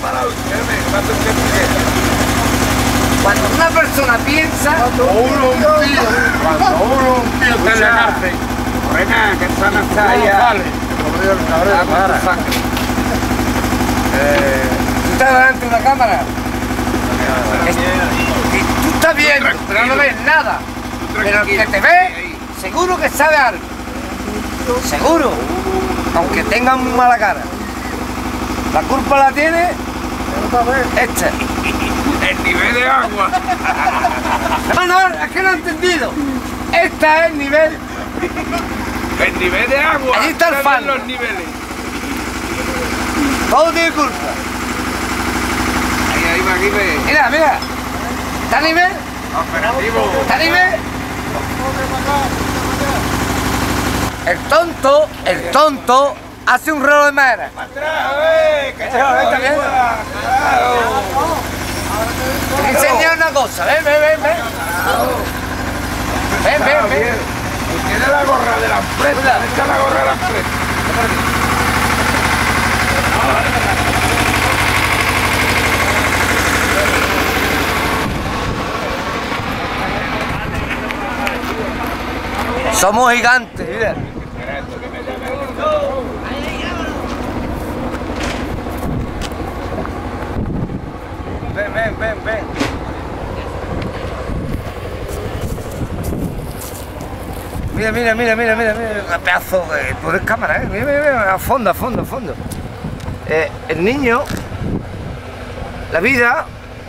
Cuando una persona piensa... Cuando uno un tío está en la cárcel. Morena, que esa no está ahí. Vale. Tú estás delante de una cámara. Tú estás viendo, pero no ves nada. Pero el que te ve, seguro que sabe algo. Seguro. Aunque tenga muy mala cara. La culpa la tiene este. El nivel de agua. No, es que no he entendido. Este es el nivel. El nivel de agua. Ahí está el fan. Los niveles. Todo tiene culpa. Ahí va, aquí ve. Mira, mira. ¿Está a nivel? Operativo. ¿Está a nivel? El tonto hace un reloj de madera. Atrás, que se va ¿Está bien? Te voy a enseñar una cosa. Ven. Ven. Tiene la gorra de la empresa. Echa la gorra de la empresa. Somos gigantes, mira. Ven. Mira. Pedazo de... Tú eres cámara, ¿eh? Mira. A fondo. El niño, la vida,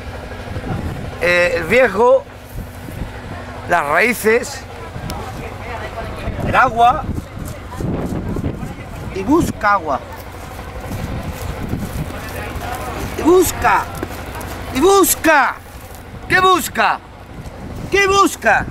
el viejo, las raíces, el agua, y busca agua. Y busca. ¿Qué busca?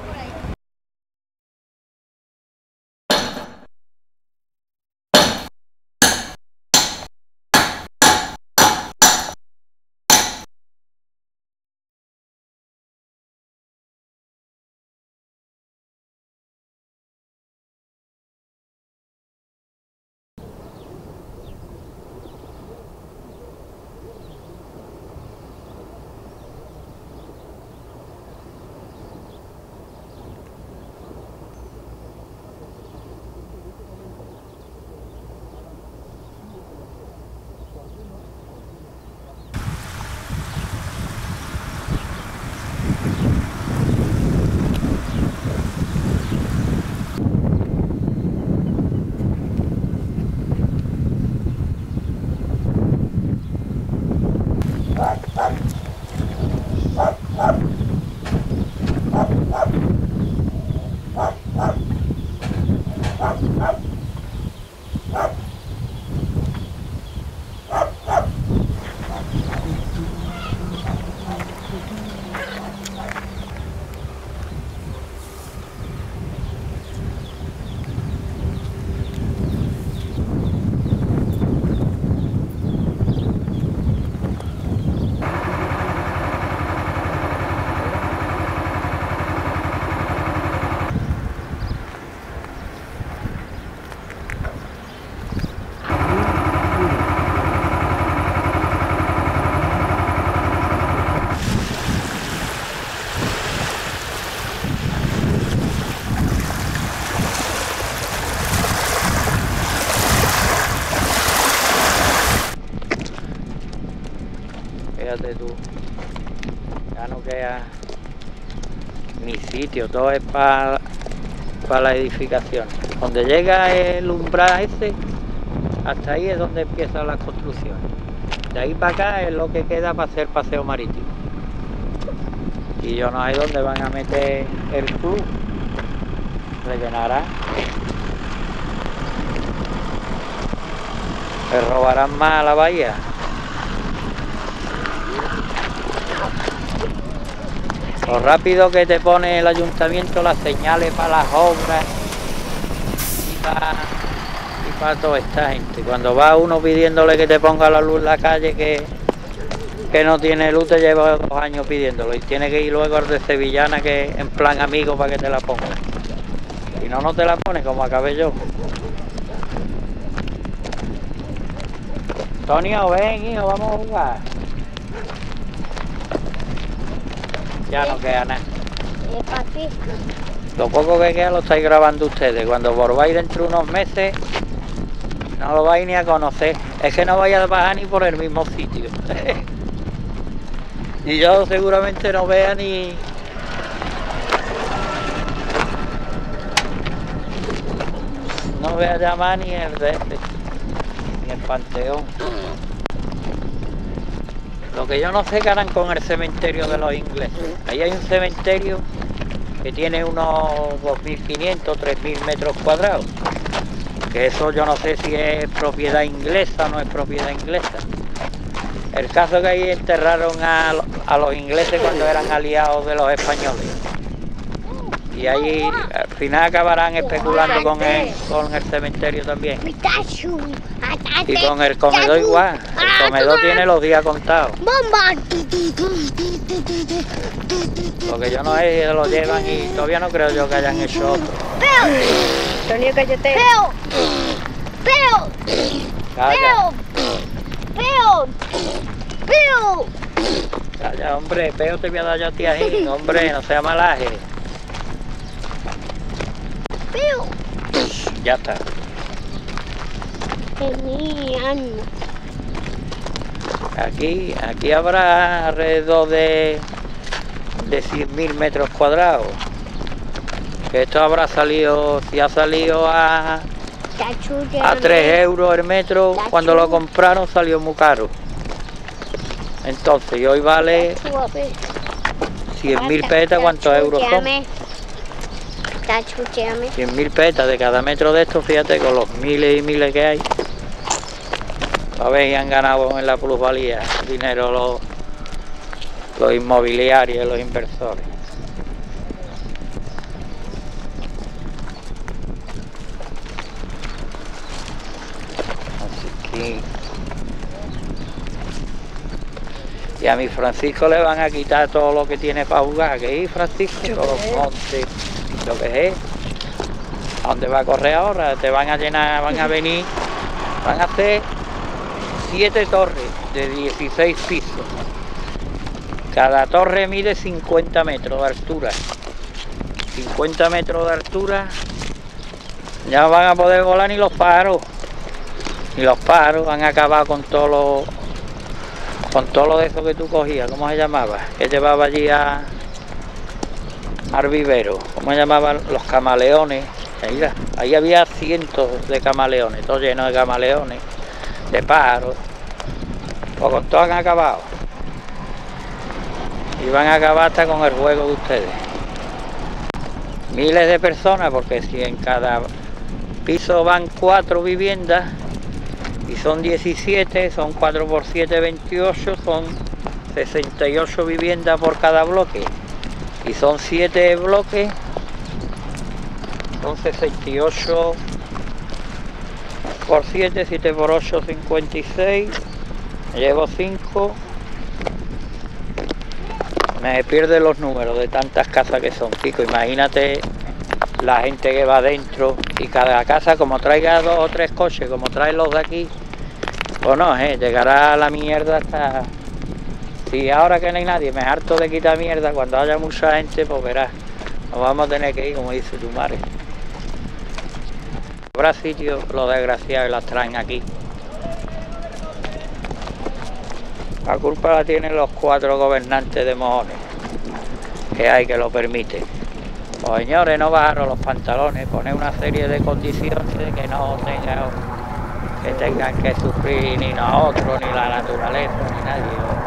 Fíjate tú, ya no queda ni sitio, todo es para la edificación. Donde llega el umbral ese, hasta ahí es donde empiezan las construcciones. De ahí para acá es lo que queda para hacer paseo marítimo. Y yo no sé dónde van a meter el club, rellenarán. Se robarán más a la bahía. Lo rápido que te pone el ayuntamiento las señales para las obras y para toda esta gente. Cuando va uno pidiéndole que te ponga la luz en la calle que no tiene luz, te lleva 2 años pidiéndolo y tiene que ir luego al de Sevillana, que en plan amigo, para que te la ponga. Si no, no te la pone, como acabé yo. Antonio, ven, hijo, vamos a jugar. Ya no queda nada. Lo poco que queda lo estáis grabando ustedes. Cuando volváis dentro de unos meses, no lo vais ni a conocer. Es que no vais a bajar ni por el mismo sitio. Y yo seguramente no vea ni... No vea ya más ni el de este, ni el Panteón. Lo que yo no sé qué harán con el cementerio de los ingleses. Ahí hay un cementerio que tiene unos 2.500, 3.000 metros cuadrados. Que eso yo no sé si es propiedad inglesa o no es propiedad inglesa. El caso es que ahí enterraron a los ingleses cuando eran aliados de los españoles. Y ahí al final acabarán especulando con el cementerio también. Y con el comedor igual. El comedor tiene los días contados. Lo que yo no sé si se lo llevan y todavía no creo yo que hayan hecho otro. Antonio, cállate. Calla. Calla, hombre, peo te voy a dar yo a ti ahí, hombre, no sea malaje. Ya está. Aquí habrá alrededor de 100.000 metros cuadrados. Que esto habrá salido, si ha salido a 3 euros el metro, cuando lo compraron salió muy caro. Entonces, y hoy vale 100.000 petas, ¿cuántos euros son? 100.000 petas de cada metro de estos, fíjate, con los miles y miles que hay. A ver, y han ganado en la plusvalía dinero los inmobiliarios, los inversores. Así que... Y a mi Francisco le van a quitar todo lo que tiene para jugar. ¿Qué es, Francisco? Todos los montes, lo que es. ¿A dónde va a correr ahora? Te van a llenar, van a venir, van a hacer 7 torres de 16 pisos. Cada torre mide 50 metros de altura. 50 metros de altura. Ya no van a poder volar ni los pájaros. Ni los pájaros han acabado con todo lo de eso que tú cogías. ¿Cómo se llamaba? Que llevaba allí al vivero. ¿Cómo se llamaban? Los camaleones. Ahí había cientos de camaleones, todo lleno de camaleones, de pájaros. Pues con todo han acabado. Y van a acabar hasta con el juego de ustedes. Miles de personas, porque si en cada piso van 4 viviendas y son 17, son 4 por 7, 28, son 68 viviendas por cada bloque. Y son 7 bloques, son 68 por 7, 7 por 8, 56, llevo 5, me pierden los números de tantas casas que son, chico. Imagínate la gente que va adentro y cada casa, como traiga 2 o 3 coches, como traen los de aquí, pues no, llegará a la mierda hasta... Si ahora que no hay nadie, me harto de quitar mierda, cuando haya mucha gente, pues verás, nos vamos a tener que ir, como dice tu madre. Habrá sitios, los desgraciados, y las traen aquí. La culpa la tienen los 4 gobernantes de mojones que hay, que lo permiten. Pues señores, no bajaron los pantalones, poner una serie de condiciones de que no tengan que sufrir ni nosotros, ni la naturaleza, ni nadie.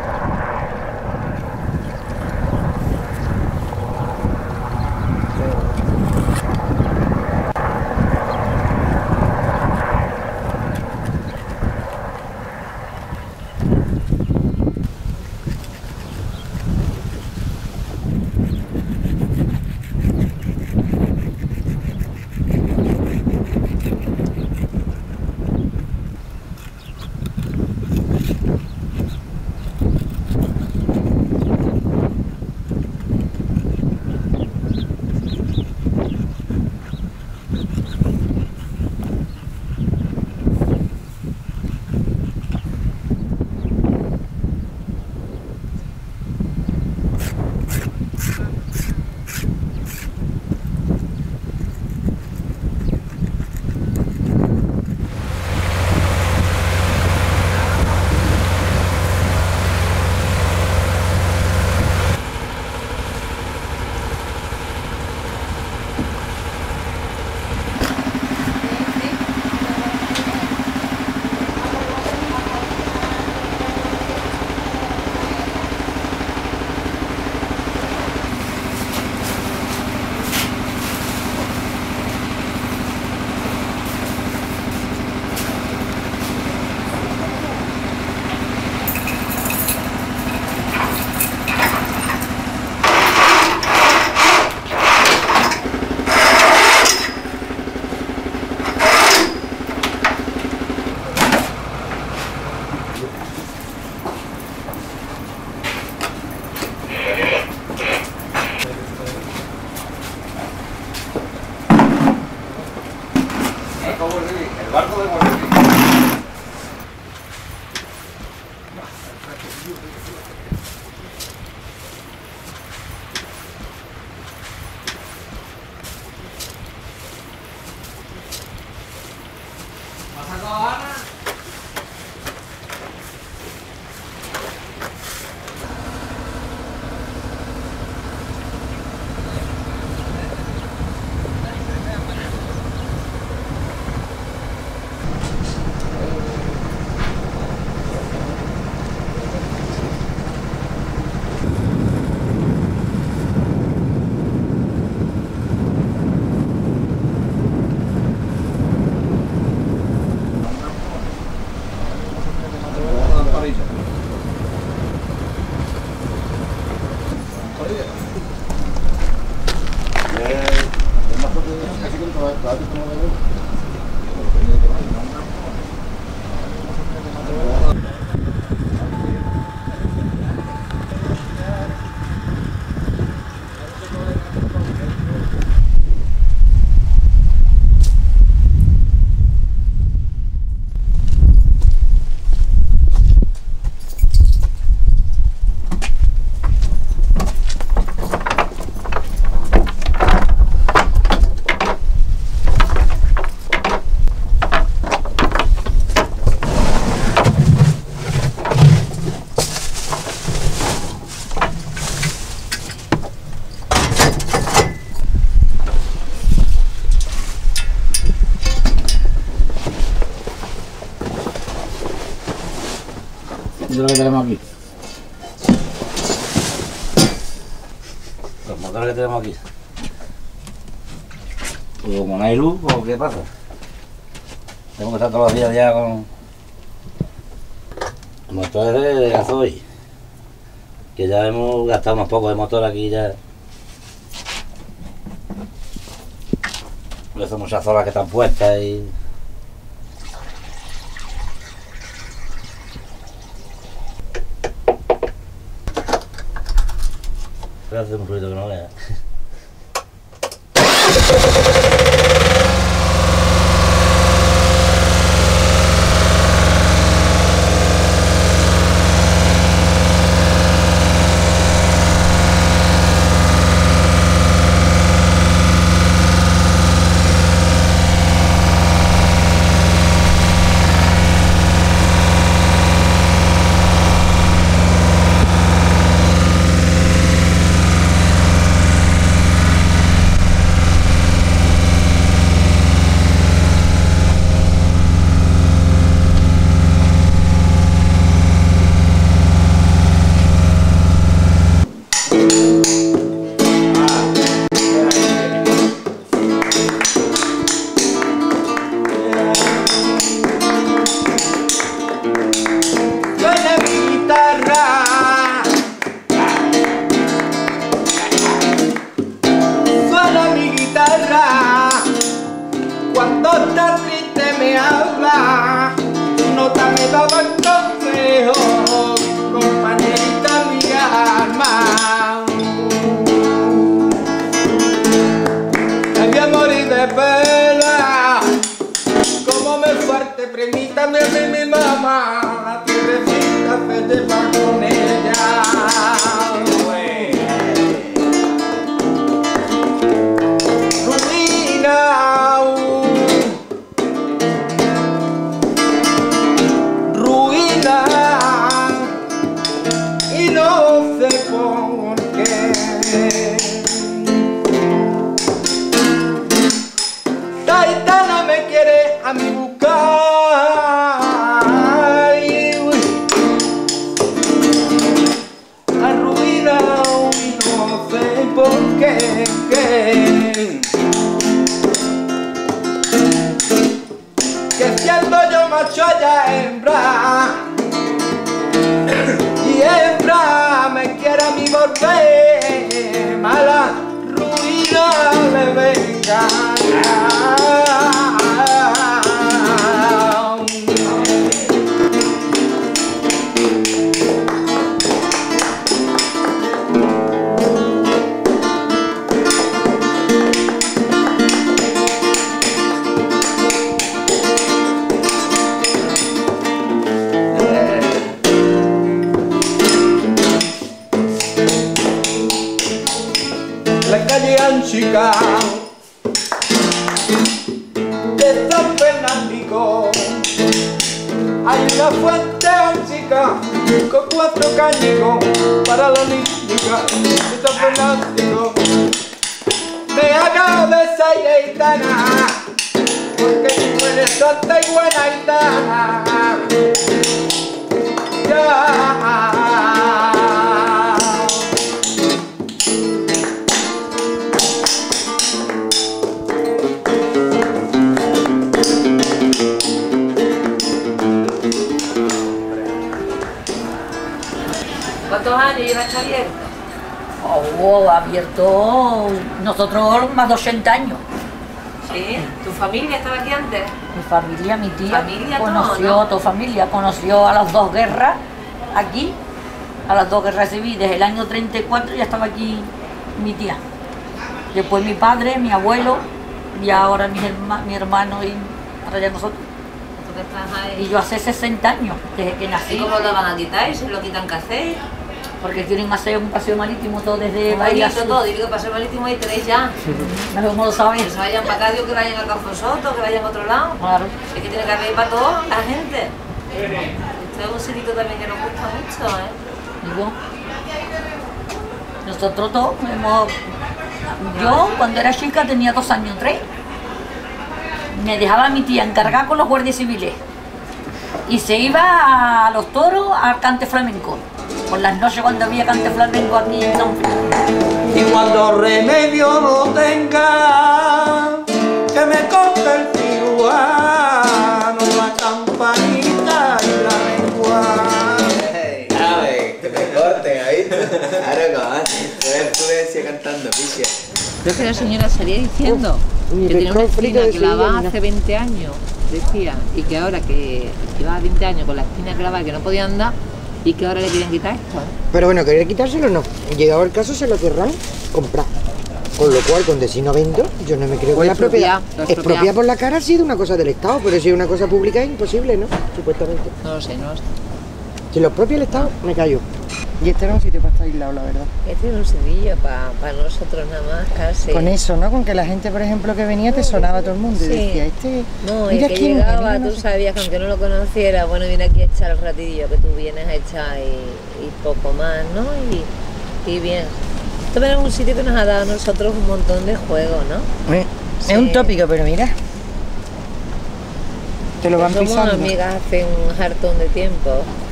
Lo que tenemos aquí. Los motores que tenemos aquí. Pues como no hay luz, pues ¿qué pasa? Tenemos que estar todos los días ya con motores de gasoil. Que ya hemos gastado unos pocos de motor aquí ya. Son muchas horas que están puestas y... hace un ruido que no vea. Cuando estás triste me habla, no te daba el consejo, compañerita mi alma. Me voy a morir de pena, como me fuerte, permítame a mí mi mamá, la tierrecita se lleva con ella. Y no sé por qué Taitana me quiere a mi buscar, arruinado y no sé por qué. Que siendo yo macho ella hembra, y hembra me quiere a mi volver, mala ruina le venga. La calle Anchica de San Fernando hay una fuente anchica con 4 cañicos para la niña de San Fernando. Me haga de esa gitana porque tú eres santa y buena gitana. ¿Cuántos años lleva esto abierto? Oh, abierto nosotros más de 80 años. ¿Sí? ¿Tu familia estaba aquí antes? Mi familia, mi tía, Familia, conoció, todo, ¿no? tu familia, conoció a las dos guerras aquí, a las dos guerras civiles. El año 34 ya estaba aquí mi tía. Después mi padre, mi abuelo, y ahora mi hermano y ahora ya nosotros. ¿Tú que estás ahí? Y yo hace 60 años, desde que ¿Y nací. cómo lo van a quitar? ¿Y se lo quitan qué hacéis? Porque quieren hacer un paseo marítimo todo desde Muy Bahía bonito Sur. todo, digo que paseo marítimo ahí tenéis ya. No sé cómo lo Que sabéis. se vayan para acá, digo que vayan a Cafosoto, que vayan a otro lado. Claro. Es que tiene que haber para toda la gente. Esto es un sitio también que nos gusta mucho, ¿eh? Digo, nosotros todos hemos... Yo cuando era chica tenía 2 años, 3. Me dejaba mi tía encargada con los guardias civiles. Y se iba a los toros al cante flamenco. Por las noches cuando había cante flamenco aquí en San Felipe. Y cuando remedio no tenga, que me corte el cirujano, la campanita y la lengua. A ver, que me corten ahí. Ahora tú decías cantando, picha. Creo que la señora salía diciendo que tenía una espina clavada hace 20 años, decía, y que ahora que llevaba 20 años con la espina clavada que no podía andar, y que ahora le quieren quitar esto, ¿eh? Pero bueno, querer quitárselo no. Llegado el caso se lo querrán comprar. Con lo cual, donde si no vendo, yo no me creo que la propiedad. Expropiar por la cara ha sido una cosa del Estado, pero si es una cosa pública es imposible, ¿no? Supuestamente. No lo sé, no lo sé. Si lo propio el Estado, me callo. Y este era un sitio para estar aislado, la verdad. Este es un sencillo para nosotros nada más, casi. Con eso, ¿no? Con que la gente, por ejemplo, que venía te sonaba a todo el mundo y Sí. decía, este... No, y mira que quién llegaba, viene, no tú sé. sabías que aunque no lo conociera, bueno, viene aquí a echar el ratillo que tú vienes a echar y poco más, ¿no? Y bien. Esto es un sitio que nos ha dado a nosotros un montón de juegos, ¿no? Sí. Es un tópico, pero mira. Te lo van Somos pisando. amigas hace un hartón de tiempo.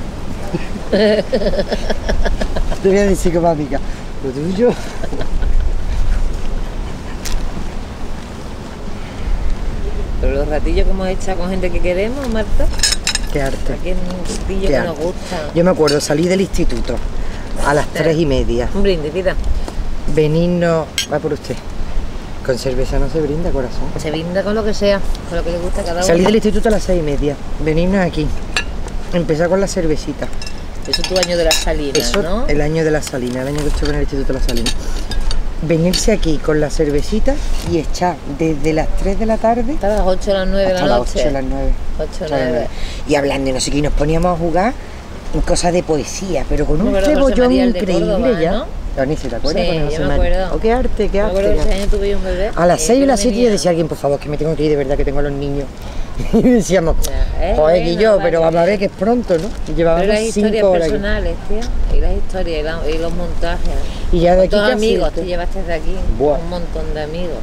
Te voy a decir como amiga. Lo tuyo... Pero los ratillos que hemos echado con gente que queremos, Marta, Qué arte. aquí es un sitio Qué que arte. nos gusta. Yo me acuerdo, salí del instituto a las 3:30. Un brindis, vida. Venirnos... Va por usted. Con cerveza no se brinda, corazón. Se brinda con lo que sea, con lo que le gusta a cada uno. Salí del instituto a las 6:30. Venirnos aquí. Empezar con la cervecita. Eso es tu año de las salinas, Eso, ¿no? el año de la Salina, el año que estuve en el instituto de la Salina. Venirse aquí con la cervecita y echar desde las 3 de la tarde Hasta las 8 o las 9 de la hasta las noche. 8 las 9. 8 o Hasta las 9. 9. Y hablando de no sé qué, y nos poníamos a jugar en cosas de poesía, pero con un Me acuerdo de José cebollón María el de increíble Córdoba, ya. ¿no? Dani, ¿te acuerdas? Sí, con yo José me María? acuerdo. Oh, qué arte, qué Me arte. acuerdo que qué ese arte. año tuve un bebé. A las 6 y y las 7 venía. yo decía a alguien, por favor, que me tengo que ir, de verdad que tengo a los niños. Y decíamos, Ya, joder, bueno, Guillo, vale. pero vamos a ver que es pronto, ¿no? Y Pero llevábamos las 5 historias horas aquí. personales, tía. Y las historias y los montajes. Y ya de aquí Todos ¿qué amigos, hacías? te llevaste de aquí. Buah. Un montón de amigos.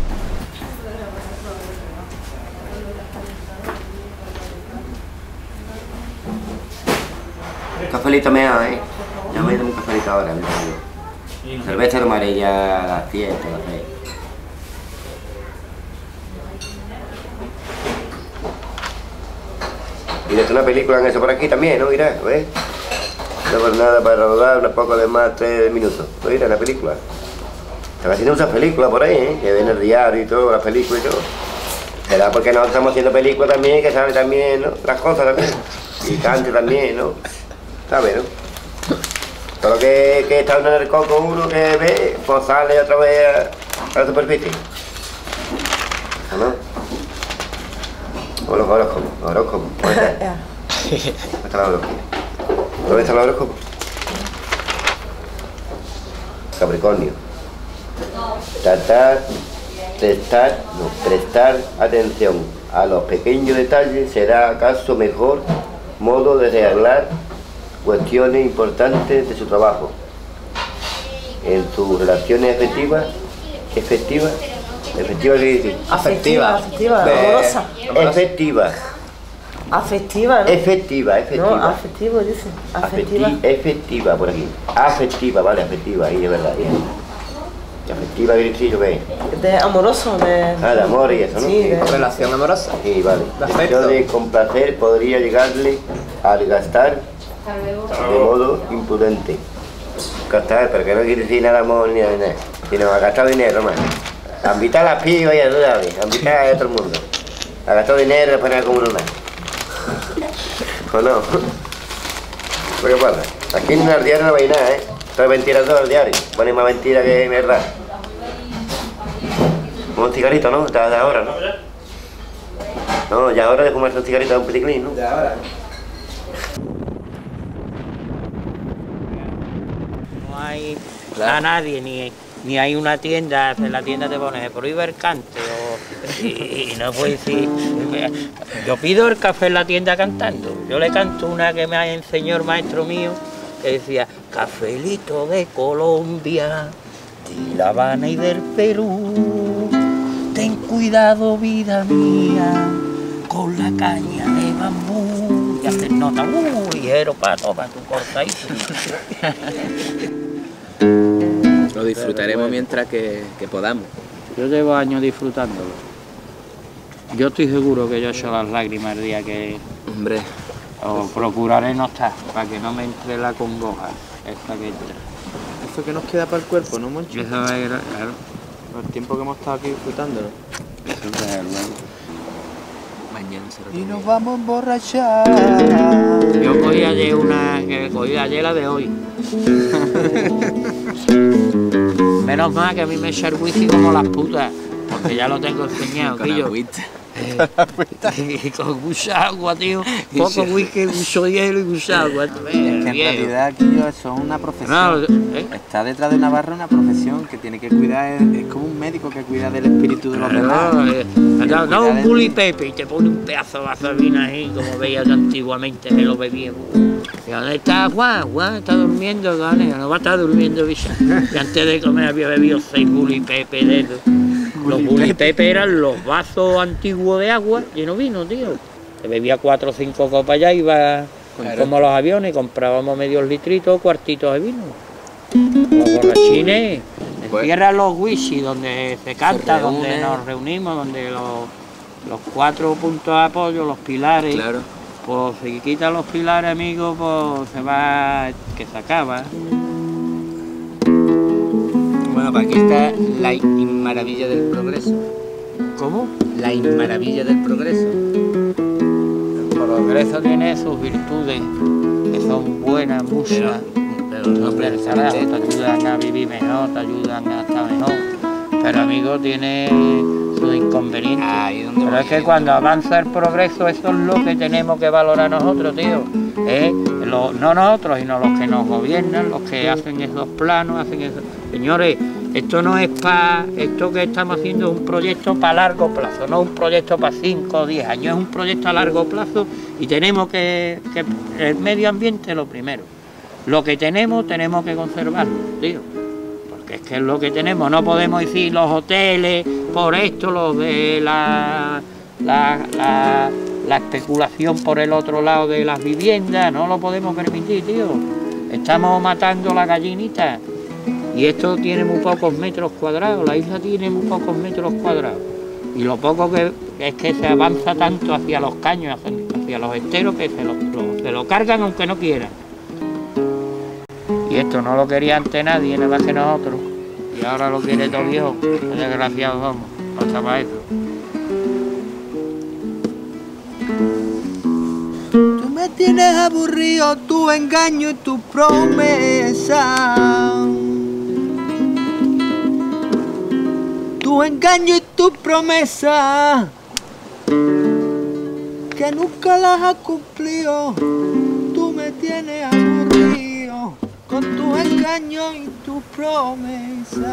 Cafelito me da, ¿eh? Ya me he ido un cafelito ahora, mi amigo. Cerveza tomaré ya a las 7, a las 6. Y de una película en eso por aquí también, ¿no? Irá, ¿ves? No por nada para rodar un poco de más 3 minutos. ¿No irá la película? Están haciendo muchas películas por ahí, ¿eh? Que ven el diario y todo, las películas y todo. Será porque nosotros estamos haciendo películas también, que sale también, ¿no? Las cosas también. Y cante también, ¿no? ¿Sabes, no? Todo lo que está en el coco uno que ve, pues sale otra vez a la superficie. ¿O no? O los horóscopos, los horóscopos. ¿Dónde está la horóscopo? ¿Dónde está el horóscopo? Capricornio. Prestar atención a los pequeños detalles será acaso mejor modo de arreglar cuestiones importantes de su trabajo. En sus relaciones efectivas, ¿efectiva qué dice? Afectiva, De- amorosa. Efectiva. Afectiva, ¿no? Efectiva. No, afectivo, dice. Afectiva. Efectiva, por aquí. Afectiva, vale, afectiva, ahí es verdad. Bien. Afectiva, ¿qué dice yo qué? De amoroso, de... Ah, de amor y eso, ¿no? Sí, de... Relación amorosa. Sí, vale. De El afecto. deseo de complacer podría llegarle al gastar de modo imprudente. Gastar, pero que no quiere decir nada amor ni nada, sino a gastar dinero más. A invitar a las pibas y a invitar a todo el mundo. A gastar dinero para ir a comer una. ¿O no? ¿Qué pasa? Aquí en el diario no veis nada, ¿eh? Todo es mentira todo el diario. Ponen más mentira que verdad. Un cigarrito, ¿no? De ahora, ¿no? No, ya ahora de fumarse un cigarrito es un peticlín, ¿no? Ya ahora. No hay a nadie, ni hay una tienda, en la tienda te pones, se prohíbe el cante, y no puedes decir, yo pido el café en la tienda cantando, yo le canto una que me enseñó el maestro mío, que decía, cafelito de Colombia, de La Habana y del Perú, ten cuidado vida mía, con la caña de bambú, y hacer nota, ligero para tu cortadito. Lo disfrutaremos mientras que podamos. Yo llevo años disfrutándolo. Yo estoy seguro que yo he hecho las lágrimas el día que... Hombre. O procuraré no estar, para que no me entre la congoja, esta que entra. Eso que nos queda para el cuerpo, ¿no, Moncho? Eso va a ir, claro. El tiempo que hemos estado aquí disfrutándolo. Eso es verdad. Mañana se Y nos vamos a emborrachar. Yo cogí ayer una, que cogí ayer la de hoy. Menos mal que a mí me echa el whisky como las putas, porque ya lo tengo enseñado, tío. Y con mucha agua, tío. Poco whisky, mucho hielo y mucha agua. Es que en realidad aquí eso es una profesión. Está detrás de una barra una profesión que tiene que cuidar, es como un médico que cuida del espíritu de los demás. No un bully pepe y te pone un pedazo de vaselina ahí, como veías antiguamente que lo bebíamos. ¿Y dónde está Juan? Juan está durmiendo, ¿vale? No va a estar durmiendo, bicha. Y antes de comer había bebido 6 bully pepe de esos. Los bully pepe eran los vasos antiguos de agua lleno vino, tío. Te bebía 4 o 5 copas ya, iba como los aviones, comprábamos medios litritos, cuartitos de vino. Los borrachines, encierran los whisky donde se canta, donde nos reunimos, donde los 4 puntos de apoyo, los pilares. Claro. Pues si quitan los pilares, amigos, pues se va, que se acaba. Bueno, para aquí está la inmaravilla del progreso. ¿Cómo? La inmaravilla del progreso. El progreso tiene sus virtudes, que son buenas, muchas. Pero no te ayudan a vivir mejor, te ayudan a estar mejor. Pero amigo, tiene sus inconvenientes. Pero es que cuando avanza el progreso, eso es lo que tenemos que valorar nosotros, tío. No nosotros, sino los que nos gobiernan, los que hacen esos planos, hacen eso. Señores, esto no es para... Esto que estamos haciendo es un proyecto para largo plazo, no un proyecto para 5 o 10 años, es un proyecto a largo plazo y tenemos que el medio ambiente es lo primero. Lo que tenemos que conservarlo, tío. Porque es que es lo que tenemos, no podemos decir los hoteles, por esto, los de la especulación por el otro lado de las viviendas, no lo podemos permitir, tío. Estamos matando la gallinita y esto tiene muy pocos metros cuadrados, la isla tiene muy pocos metros cuadrados. Y lo poco que es que se avanza tanto hacia los caños, hacia los esteros, que se lo cargan aunque no quieran. Y esto no lo quería antes nadie, nada más que nosotros. Y ahora lo quiere todo Dios. Desgraciados somos, no está para eso. Tú me tienes aburrido, tu engaño y tu promesa. Tu engaño y tu promesa, que nunca las has cumplido. Tú me tienes aburrido con tu engaño y tu promesa.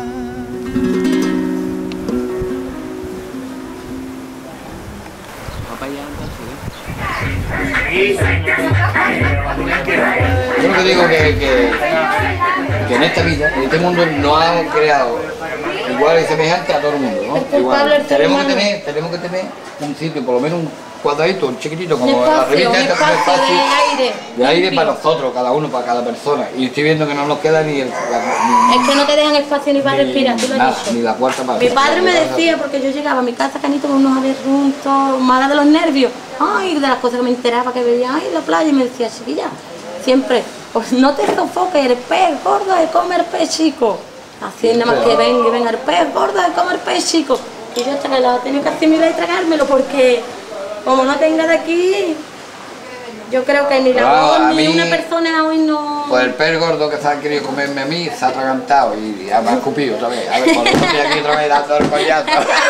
Yo lo que digo que en esta vida, en este mundo, no ha creado igual y semejante a todo el mundo, ¿no? Igual. Tenemos que tener un sitio, por lo menos un cuadradito, un chiquitito, como la revista esta, un espacio de aire para nosotros, cada uno, para cada persona. Y estoy viendo que no nos queda ni el... Es que no te dejan espacio ni para respirar, tú lo has dicho. Ni la cuarta parte. Mi padre me decía, porque yo llegaba a mi casa, Canito, con unos aberruntos, mala de los nervios. Ay, de las cosas que me enteraba, que veía, ay, la playa, y me decía, chiquilla, siempre, pues no te sofoques, el pez gordo de comer pez chico. Así nada más que venga el pez gordo, de comer pez chico. Y yo hasta que lo tenía que asimilar y tragármelo porque como no tenga de aquí, yo creo que ni la voz ni una persona hoy no... Pues el pez gordo que se ha querido comerme a mí se ha atragantado y ya me ha escupido otra vez. A ver, por lo que estoy aquí otra vez dando el collazo.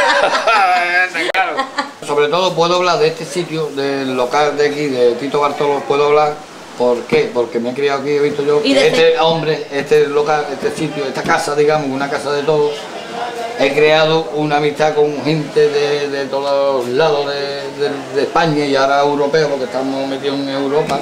Claro. Sobre todo puedo hablar de este sitio, del local de aquí, de Tito Bartolo, puedo hablar. ¿Por qué? Porque me he criado aquí, he visto yo que este hombre, este local, este sitio, esta casa, digamos, una casa de todos, he creado una amistad con gente de todos los lados de España y ahora europeos, porque estamos metidos en Europa.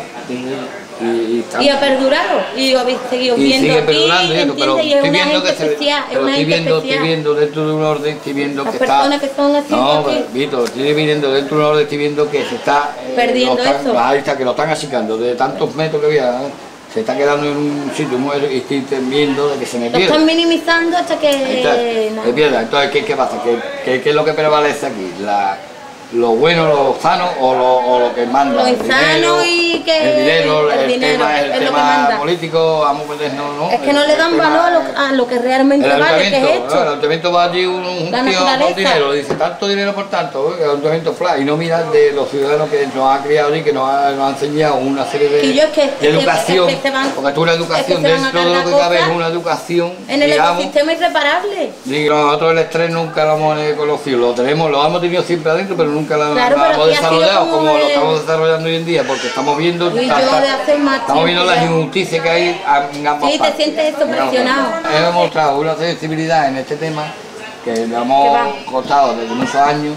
Y ha perdurado, y habéis seguido viendo sigue aquí, perdurando, pero y es estoy una viendo gente que especial, es una gente estoy especial. viendo dentro de un orden, estoy viendo Las que personas está... que son así, No, aquí, Vito, estoy viendo dentro de un orden, estoy viendo que se está... perdiendo eso. Ahí está, que lo están achicando, de tantos metros que había, se está quedando en un sitio muy... y estoy viendo de que se me Lo pierde. están minimizando hasta que... Se pierda. Entonces, ¿qué pasa? ¿Qué es lo que prevalece aquí? Lo bueno, lo sano o lo que manda. Lo insano y que... El dinero, el tema es lo que manda. político, vamos a meternos, ¿no? Es que no le dan valor a lo que realmente vale, que es esto. El ayuntamiento va allí un tío con dinero, dice tanto dinero por tanto, el ayuntamiento fla, y no mira de los ciudadanos que nos han criado y que nos han enseñado una serie de educación, porque tú la educación dentro de lo que cabe es una educación, en el ecosistema irreparable. Y nosotros el estrés nunca lo hemos conocido, lo hemos tenido siempre adentro, pero nunca lo Claro, hemos desarrollado como lo el... estamos desarrollando hoy en día, porque estamos viendo, estamos viendo las injusticias que hay en ambas partes. Sí, te sientes eso presionado. Hemos mostrado una sensibilidad en este tema que lo hemos costado desde muchos años,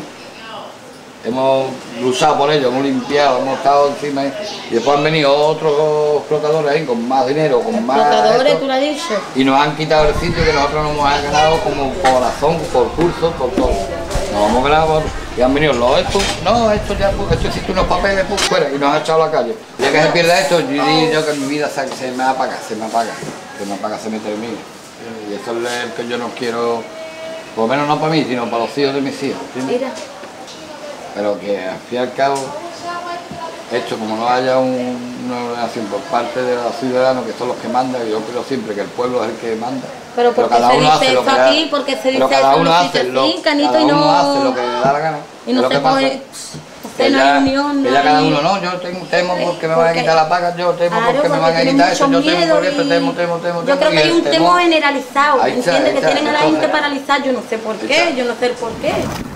hemos luchado por ello, hemos limpiado, hemos estado encima y después han venido otros explotadores ahí con más dinero, con más... Explotadores, tú lo has dicho. Y nos han quitado el sitio que nosotros nos hemos ganado como corazón, por cursos, por todo. Nos hemos ganado y han venido los estos, no, esto existe unos papeles, pues fuera, y nos han echado a la calle. Ya que se pierda esto, yo digo yo que mi vida se me apaga, se me termina. Y eso es lo que yo no quiero, por lo menos no para mí, sino para los hijos de mis hijos. Mira. Pero que al fin y al cabo, esto como no haya una ordenación por parte de los ciudadanos, que son los que mandan, y yo creo siempre que el pueblo es el que manda. Pero porque cada se uno hace dice lo eso que aquí, porque se dice cada eso uno en los hace sitios lo, así, Canito, cada y no... uno hace lo que le da la gana. Y no se puede... Que ya, cada uno, no, yo temo porque me van a quitar la paga, yo temo porque me van a quitar eso, yo temo porque esto, temo. Yo creo que hay un temor generalizado, ¿entiendes? Que tienen a la gente paralizada, yo no sé por qué, yo no sé el por qué.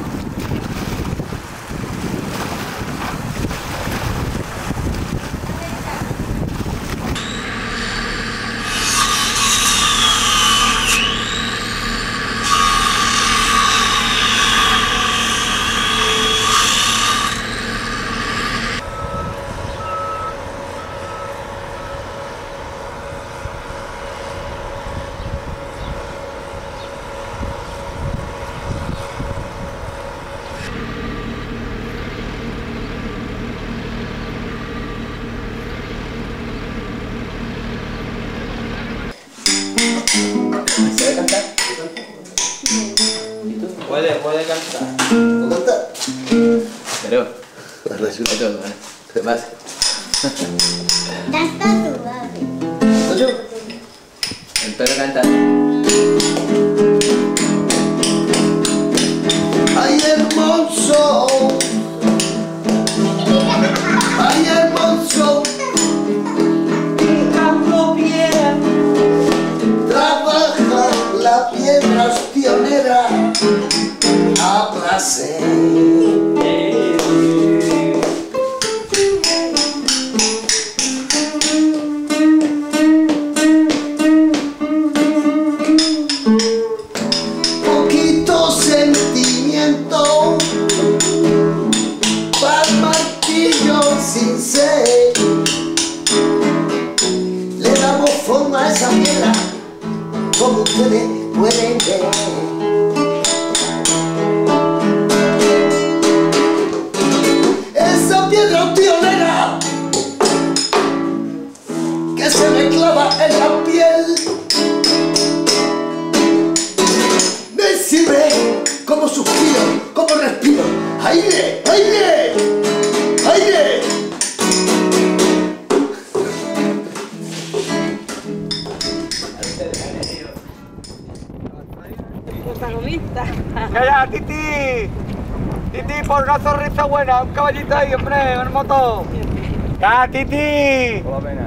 ¿Puede cantar? Puede cantar. ¿Puedo cantar? Pero, ¿qué más? ¿Yo? El perro canta. Ay, hermoso. Ay, hermoso. Picando bien. Trabaja la piedra ostionera a placer. Poquito sentimiento para el martillo sin ser. Le damos forma a esa piedra como ustedes pueden ver. Esa piedra ostionera que se me clava en la piel me sirve como suspiro, como respiro. ¡Aire! ¡Aire! ¡Aire! buena, Titi. Titi, por una sonrisa buena, un caballito ahí, hombre, un moto. ¡Ya, Titi!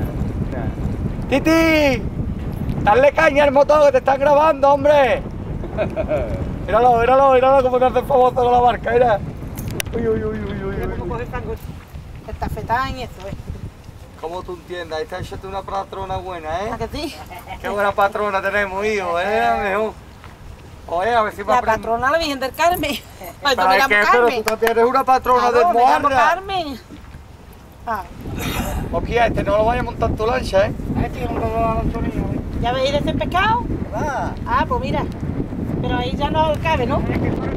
¡Titi! ¡Dale caña al motor que te están grabando, hombre! Míralo, míralo, míralo cómo te hace famoso con la barca, mira. Uy, uy, uy, uy, uy. El tafetán y eso, ¿Cómo tú entiendes? Ahí está echando una patrona buena, ¿eh? ¿A que sí? Qué buena patrona tenemos, hijo, mejor. Oye, a ver si me La aprendo. patrona la Virgen del Carmen. Ay, yo ¿Pero me es llamo que Carmen. tú tienes una patrona de Me llamo Moarra? Carmen. Ah. Hostia, este no lo vaya a montar tu lancha, ¿eh? Este no lo va a lancha mío. ¿Ya veis ese pescado? Ah, pues mira. Pero ahí ya no cabe, ¿no?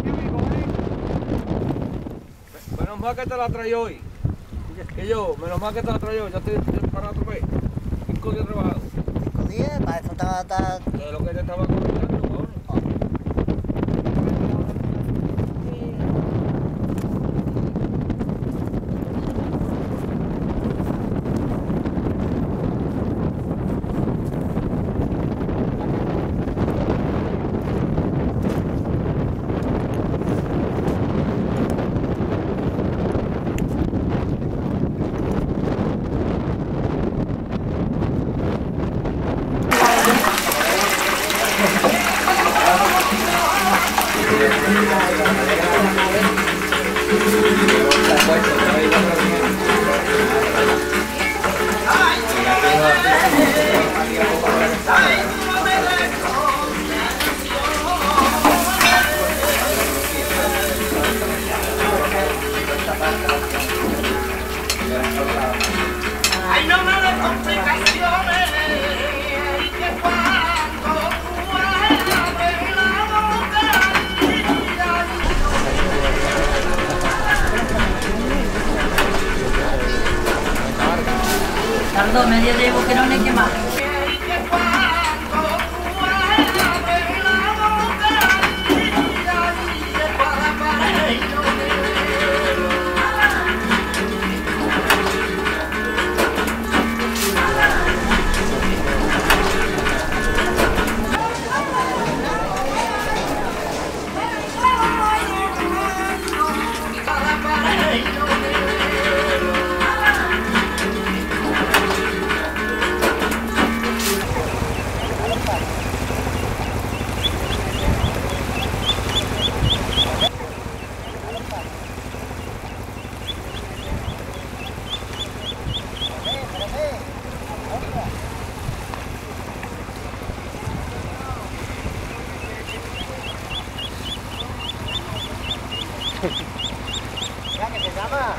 Menos mal que te la traí hoy. Que yo, menos mal que te la traí hoy. Ya estoy parado otra vez. 5 días trabajado. 5 días, para eso estaba... De lo que te estaba comentando, cabrón. Ay, no me des complicaciones, y que cuando tú abres la boca, Tardo medio de boquerones que más. Ya que se llama.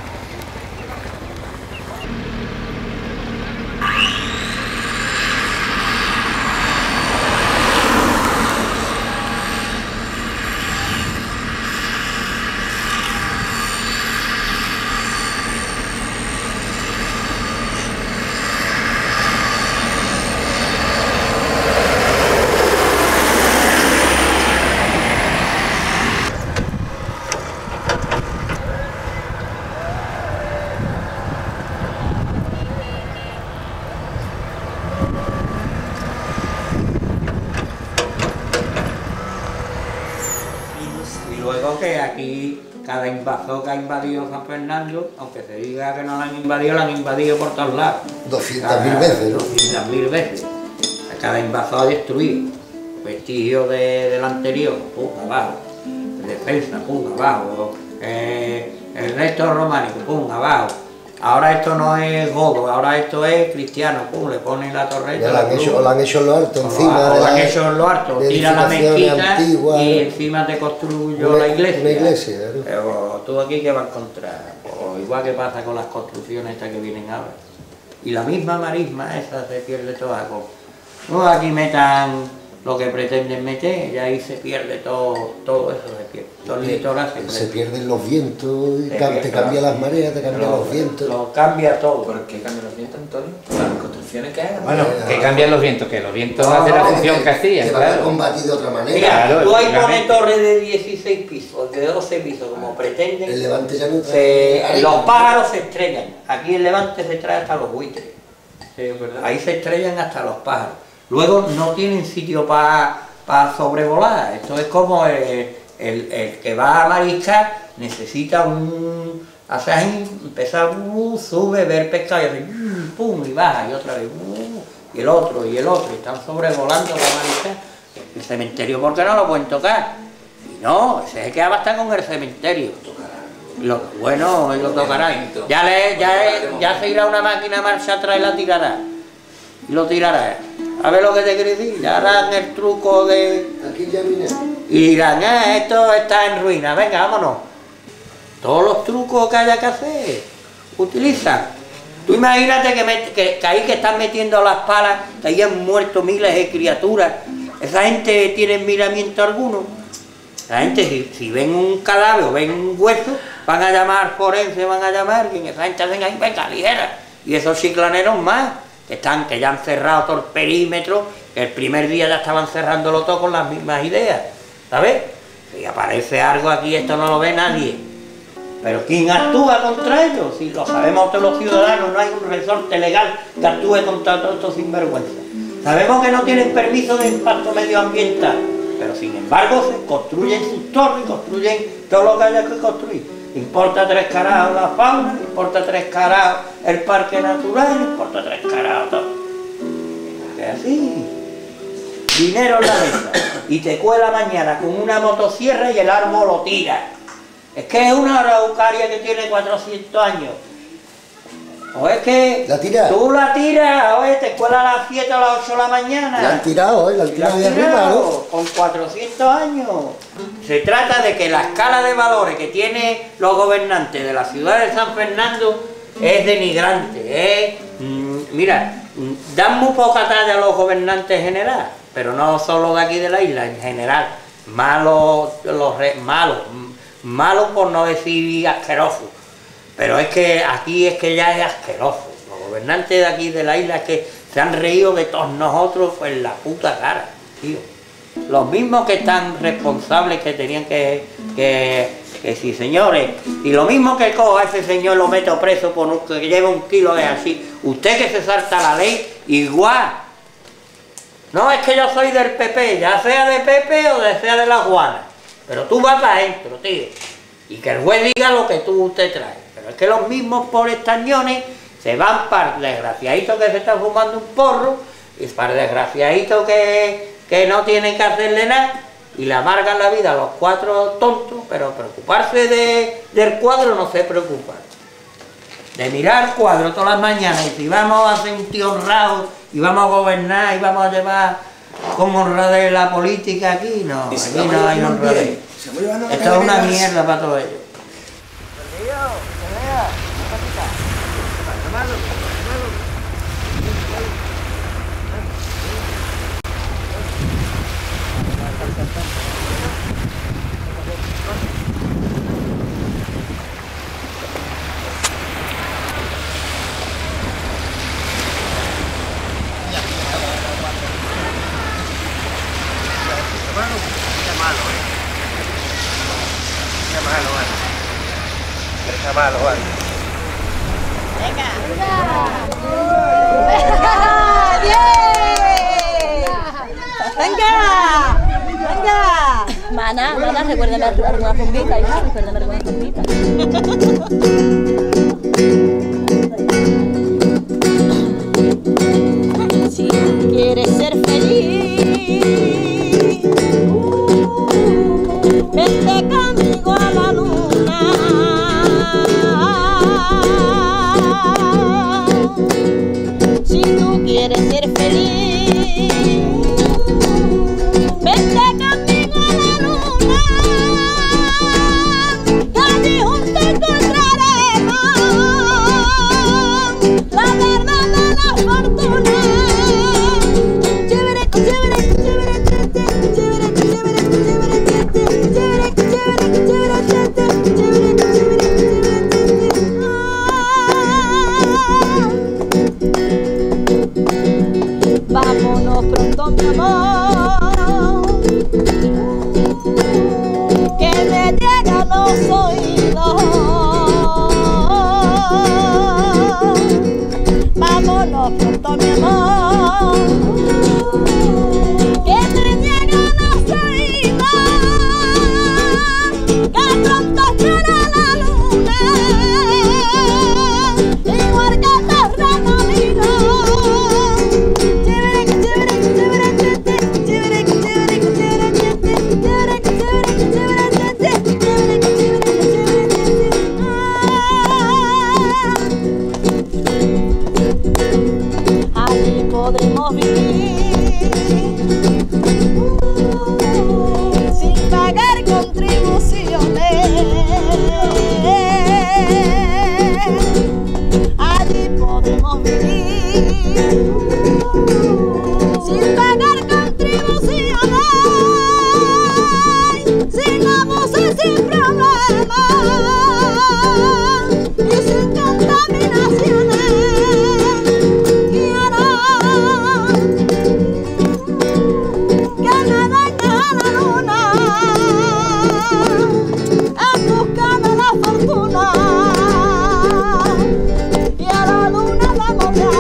Y luego que aquí cada invasor que ha invadido San Fernando, aunque se diga que no lo han invadido por todos lados. 200.000 veces, ¿no? 200.000 veces. Cada invasor ha destruido vestigios del anterior, pum, abajo. Defensa, pum, abajo. El resto románico, pum, abajo. Ahora esto no es godo, ahora esto es cristiano, pum, le ponen la torreta. Ya lo han hecho en lo alto, encima lo han hecho en lo alto, tira la mezquita antigua, y encima te construyó la iglesia. Una iglesia, claro. Pero tú aquí ¿qué vas a encontrar? Pues igual que pasa con las construcciones estas que vienen ahora. Y la misma marisma esa se pierde toda. No, aquí metan lo que pretenden meter y ahí se pierde todo eso, se pierde. Todo el litoral se pierden los vientos, y te cambia las mareas, te cambia los vientos. Lo cambia todo. ¿Por qué cambian los vientos, Antonio? Las construcciones que hagan. Bueno, que cambian los vientos, que los vientos hacen la función que hacían, se claro. van a combatir de otra manera. Mira, Claro, tú ahí pones lógicamente. torres de 16 pisos, de 12 pisos, como pretenden. El Levante ya no trae Los pájaros se estrellan. Aquí en Levante se trae hasta los buitres. Sí, es verdad. Ahí se estrellan hasta los pájaros. Luego no tienen sitio para sobrevolar. Esto es como el que va a mariscar necesita empezar, sube, ver pescado y hace, pum, y baja, y otra vez, y el otro, y están sobrevolando la mariscar. El cementerio, ¿por qué no lo pueden tocar? Y no, ese se queda bastante con el cementerio. Bueno, lo tocarán. Ya se irá una máquina marcha atrás y la tirará. Y lo tirará. A ver lo que te quiero decir. Ya harán el truco de... Aquí ya vine. Y dirán, esto está en ruina, venga, vámonos. Todos los trucos que haya que hacer, utilizan. Tú imagínate que ahí que están metiendo las palas, que ahí han muerto miles de criaturas. Esa gente tiene miramiento alguno. La gente, si ven un cadáver o ven un hueso, van a llamar forense, van a llamar a alguien. Esa gente hacen ahí, venga, ligera. Y esos chiclaneros más, que ya han cerrado todo el perímetro, que el primer día ya estaban cerrándolo todo con las mismas ideas. ¿Sabes? Si aparece algo aquí, esto no lo ve nadie. Pero ¿quién actúa contra ellos? Si lo sabemos todos los ciudadanos, no hay un resorte legal que actúe contra todos estos sinvergüenzas. Sabemos que no tienen permiso de impacto medioambiental, pero sin embargo se construyen sus torres, construyen todo lo que haya que construir. Importa 3 carajos la fauna, importa 3 carajos el parque natural, importa 3 carajos todo. Es así. Dinero en la mesa. Y te cuela mañana con una motosierra y el árbol lo tira. Es que es una araucaria que tiene 400 años. O es que tú la tiras, oye, te cuela a las 7 o a las 8 de la mañana. La han tirado, la han tirado de arriba, ¿no? Con 400 años. Se trata de que la escala de valores que tienen los gobernantes de la ciudad de San Fernando es denigrante. Mira, dan muy poca talla a los gobernantes en general, pero no solo de aquí de la isla, en general. Malos por no decir asquerosos. Pero es que aquí es que ya es asqueroso. Los gobernantes de aquí de la isla es que se han reído de todos nosotros pues la puta cara, tío. Los mismos que están responsables que tenían que sí, señores. Y lo mismo que coja a ese señor lo meto preso por que lleva 1 kilo de así. Usted que se salta la ley, igual. No es que yo soy del PP, ya sea de PP o sea de la Juana. Pero tú vas para adentro, tío. Y que el juez diga lo que tú te traes. Pero es que los mismos pobres-tañones se van para el desgraciadito que se está fumando un porro y para el desgraciadito que no tienen que hacerle nada y le amargan la vida a los 4 tontos, pero preocuparse del cuadro no se preocupan. De mirar cuadro todas las mañanas y si vamos a hacer un tío honrado y vamos a gobernar y vamos a llevar con honradez la política aquí, no, aquí no hay honradez. Esto es una mierda para todo ello. Está malo, vale. Venga. Venga. Mana, recuérdame alguna zumbita, hija, recuérdame alguna zumbita. Si quieres ser feliz, vente conmigo a la luna. Si tú quieres ser feliz, vente conmigo a la luna. Allí juntos encontraremos la verdad de la fortuna. Vámonos pronto, mi amor, que me llegan los oídos. Vámonos pronto, mi amor, que me llegan los oídos. allí podremos vivir sin pagar contribuciones. Allí podemos vivir sin pagar contribuciones, sin abusos, sin problemas y sin contaminaciones. Quiero que me venga a la luna en busca de la fortuna, y a la luna vamos ya.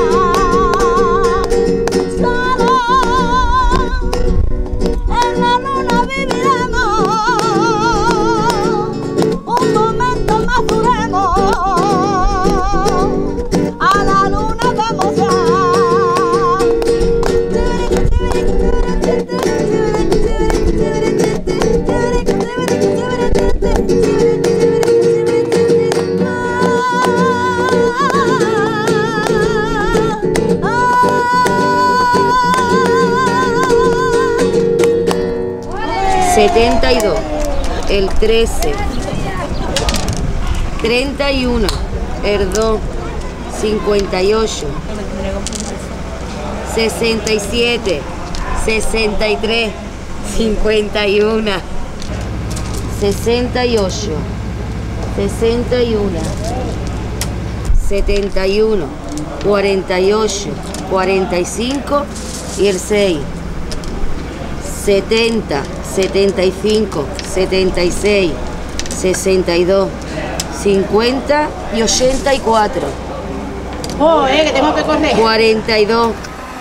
En la luna viviremos, un momento más duremos, a la luna vamos ya. $72, el 13, 31, el 2, 58, 67, 63, 51, 68, 61, 71, 48, 45 y el 6, 70, 75, 76, 62, 50 y 84. Oh, que tengo que correr. 42.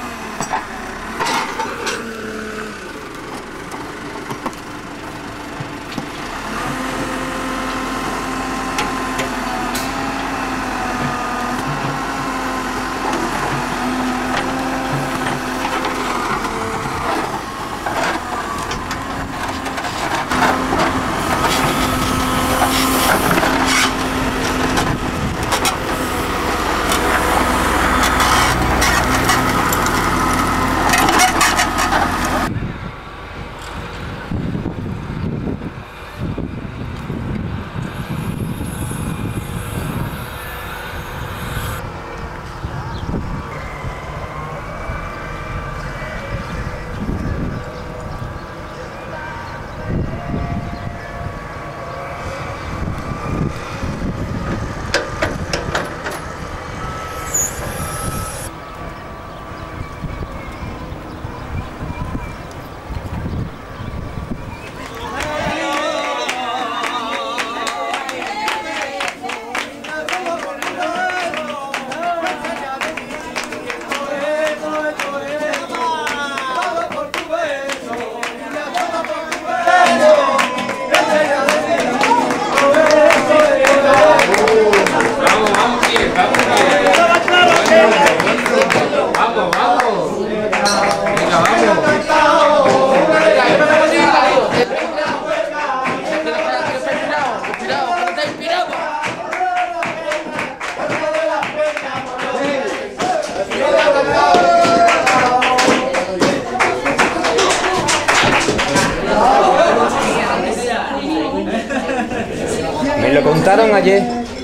Me lo contaron ayer,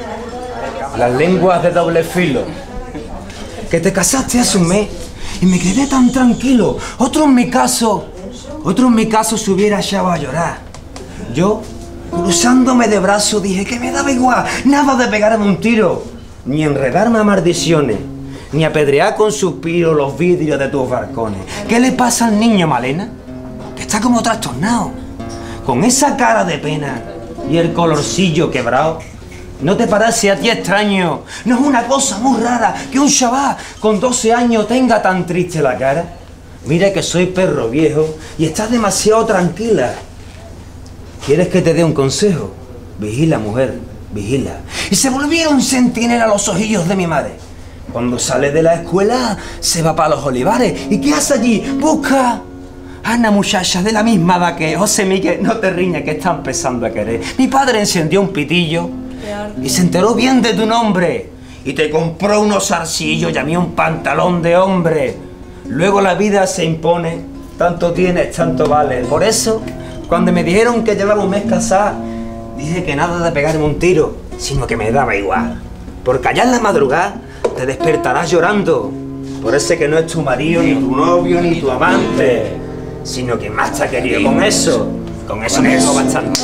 las lenguas de doble filo. Que te casaste hace un mes y me quedé tan tranquilo. Otro en mi caso se hubiera echado a llorar. Yo, cruzándome de brazos, dije que me daba igual, nada de pegarme un tiro, ni enredarme a maldiciones, ni apedrear con suspiros los vidrios de tus balcones. ¿Qué le pasa al niño, Malena? Que está como trastornado, con esa cara de pena y el colorcillo quebrado. ¿No te parece a ti extraño? ¿No es una cosa muy rara que un chaval con 12 años tenga tan triste la cara? Mira que soy perro viejo y estás demasiado tranquila. ¿Quieres que te dé un consejo? Vigila, mujer, vigila. Y se volvieron centinela los ojillos de mi madre. Cuando sale de la escuela, se va para los olivares. ¿Y qué hace allí? Busca a una muchacha de la misma edad que José Miguel. No te riñas, que está empezando a querer. Mi padre encendió un pitillo y se enteró bien de tu nombre. y te compró unos zarcillos y a mí un pantalón de hombre. Luego la vida se impone, tanto tienes, tanto vale. Por eso, cuando me dijeron que llevaba un mes casada, dije que nada de pegarme un tiro, sino que me daba igual. Porque allá en la madrugada te despertarás llorando por ese que no es tu marido, ni tu novio, ni tu amante, sino que más te ha querido. Con eso me tengo bastante.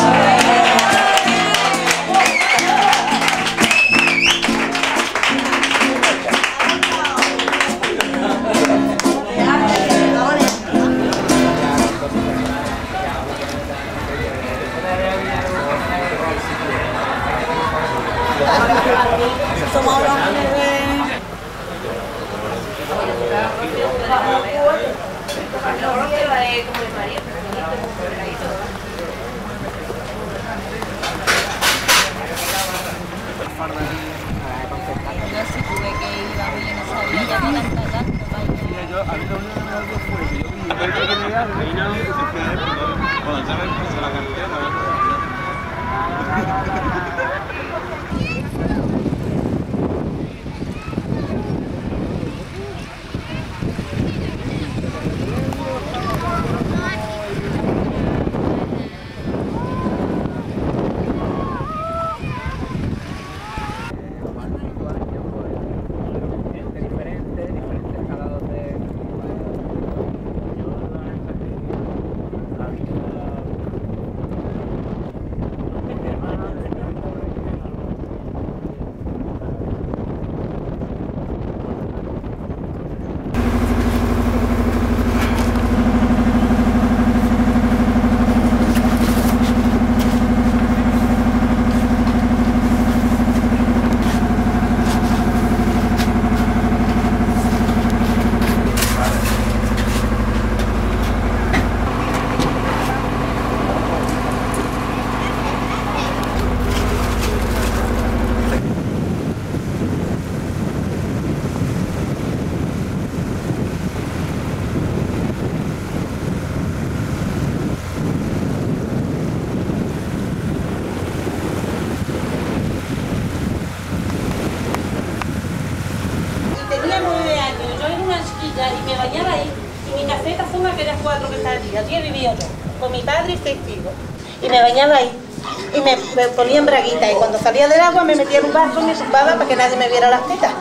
Y me bañaba ahí. Y mi caseta son aquellas 4 que están allí. Allí vivía yo, con mi padre y 6 hijos. Y me bañaba ahí. Y me ponía en braguita. Y cuando salía del agua me metía en un vaso y me zumbaba para que nadie me viera las tetas.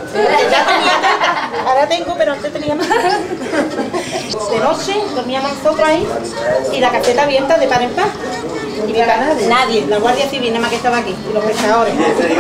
Ya tenía tetas. Ahora tengo, pero antes tenía más. De noche dormíamos nosotros ahí y la caseta abierta de par en par. Y mi papá, nadie, la Guardia Civil nada más que estaba aquí, y los pescadores.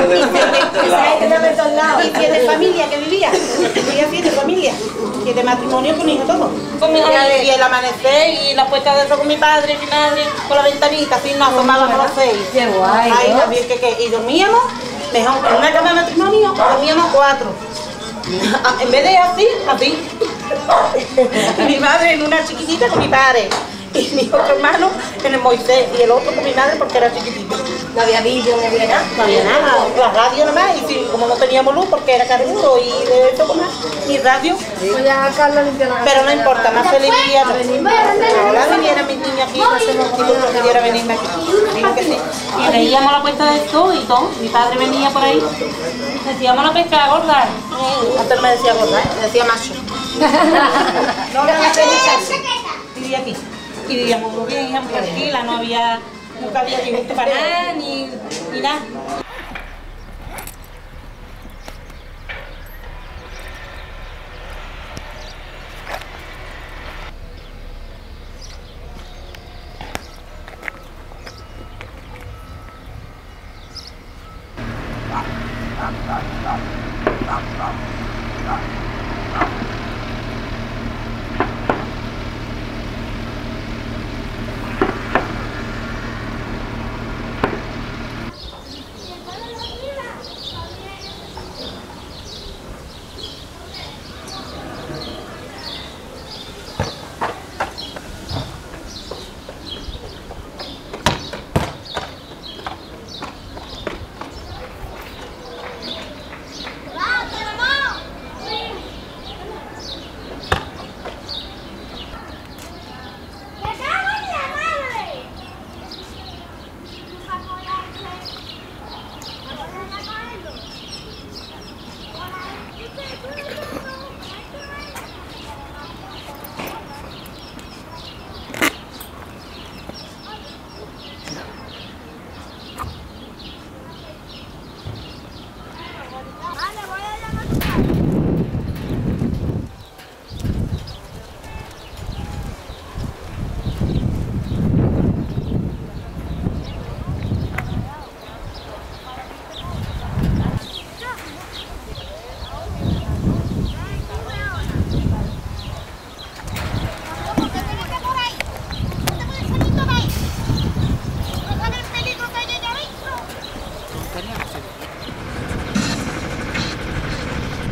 Y 7 familias que vivía, 7 familias, 7 matrimonios con hijos todos. Y el amanecer y la puesta de eso con mi padre y mi madre, con la ventanita, así nos asomábamos los 6. Qué guay. Ahí también, y dormíamos, mejor en una cama de matrimonio, dormíamos 4. En vez de así, así. Mi madre en una chiquitita con mi padre. Y mi otro hermano en el Moisés y el otro con mi madre porque era chiquitito. No había vídeo, no había nada. No había nada, la radio nomás, y sí, como no teníamos luz porque era caruso y de esto más, ni radio. Pero no importa, más feliz vivía yo. Ojalá vinieran mis niños aquí, no sé si pudiera venirme aquí. Digo que sí. Y veíamos la puesta de esto y todo. Mi padre venía por ahí. Decíamos la pesca gorda. Antes no me decía gorda, me decía macho. No, no, vivía aquí. Y vivíamos muy bien, íbamos tranquila, no había, nunca había disgusto para nada, ni nada.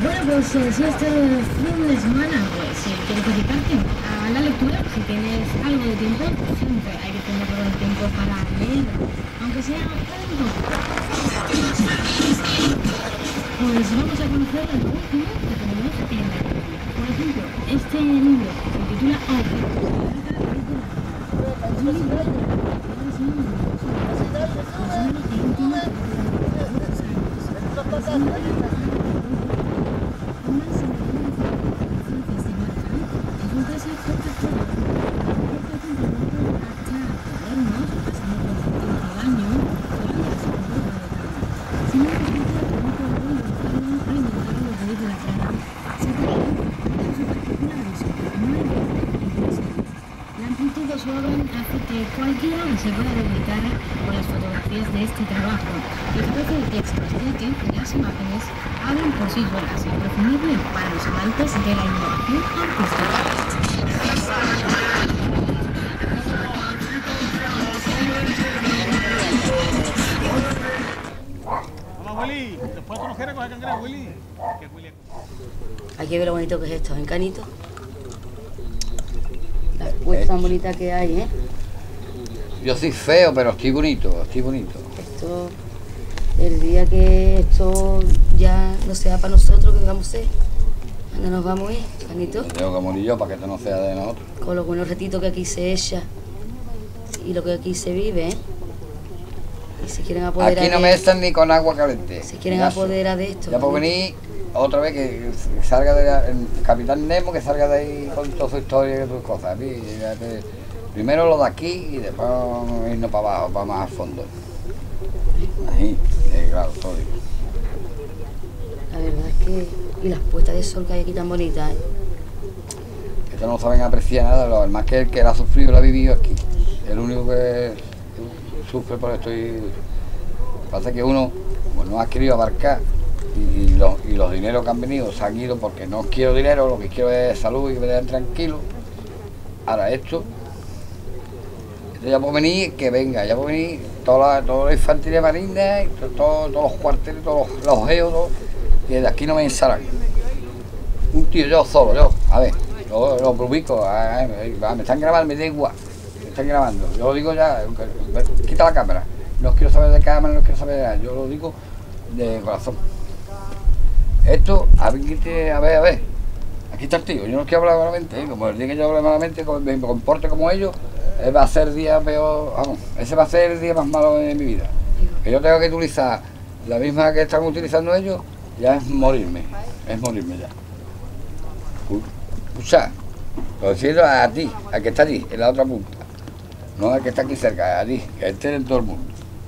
Bueno, pues si este fin de semana, pues si quieres dedicarte a la lectura, si tienes algo de tiempo, siempre hay que tener algo de tiempo para leer, aunque sea un poco. Pues vamos a conocer el último que tenemos en la lectura. Por ejemplo, este libro se titula cualquiera se pueda deleitar con las fotografías de este trabajo. Lo que hace el texto es que las imágenes hablan por sí solas, imprescindible para los amantes de la innovación artística. Hola, Willy. Después tú no quieres coger cangrejo, Willy. Hay que ver lo bonito que es esto, ¿en Canito? Las puestas tan bonitas que hay, ¿eh? Yo soy feo, pero estoy bonito, estoy bonito. Esto, el día que esto ya no sea para nosotros, ¿qué vamos a hacer? ¿Dónde nos vamos a ir, Canito? Me tengo que morir yo para que esto no sea de nosotros. Con los buenos retitos que aquí se echa y lo que aquí se vive, ¿eh? Y si quieren apoderar Aquí no me están ni con agua caliente. Si quieren apoderar de esto. Ya por venir otra vez que salga el Capitán Nemo, que salga de ahí con toda su historia y sus cosas. Primero lo de aquí y después irnos para abajo, para más al fondo. Ahí, claro, todo. La verdad es que... Y las puestas de sol que hay aquí tan bonitas, ¿eh? Esto no saben apreciar nada, más que el que la ha sufrido, la ha vivido aquí. El único que sufre por esto. Pasa que uno pues, no ha querido abarcar y los dineros que han venido se han ido porque no quiero dinero, lo que quiero es salud y que me den tranquilo. Ahora esto ya puedo venir, que venga, ya puedo venir toda la infantería marina, todos los cuarteles, todos los geos, y de aquí no me ensalan. Un tío, yo solo, a ver, lo publico, me están grabando, me da igual, me están grabando, yo lo digo ya, quita la cámara, no quiero saber de cámara, no quiero saber de nada, yo lo digo de corazón. Esto, a ver, aquí está el tío, yo no quiero hablar malamente, como el día que yo hable malamente, me comporte como ellos, va a ser el día peor, vamos, ese va a ser el día más malo de mi vida. Que yo tengo que utilizar la misma que están utilizando ellos, ya es morirme ya. Escucha, lo decido a ti, al que está allí, en la otra punta, no al que está aquí cerca, a ti, que esté en todo el mundo.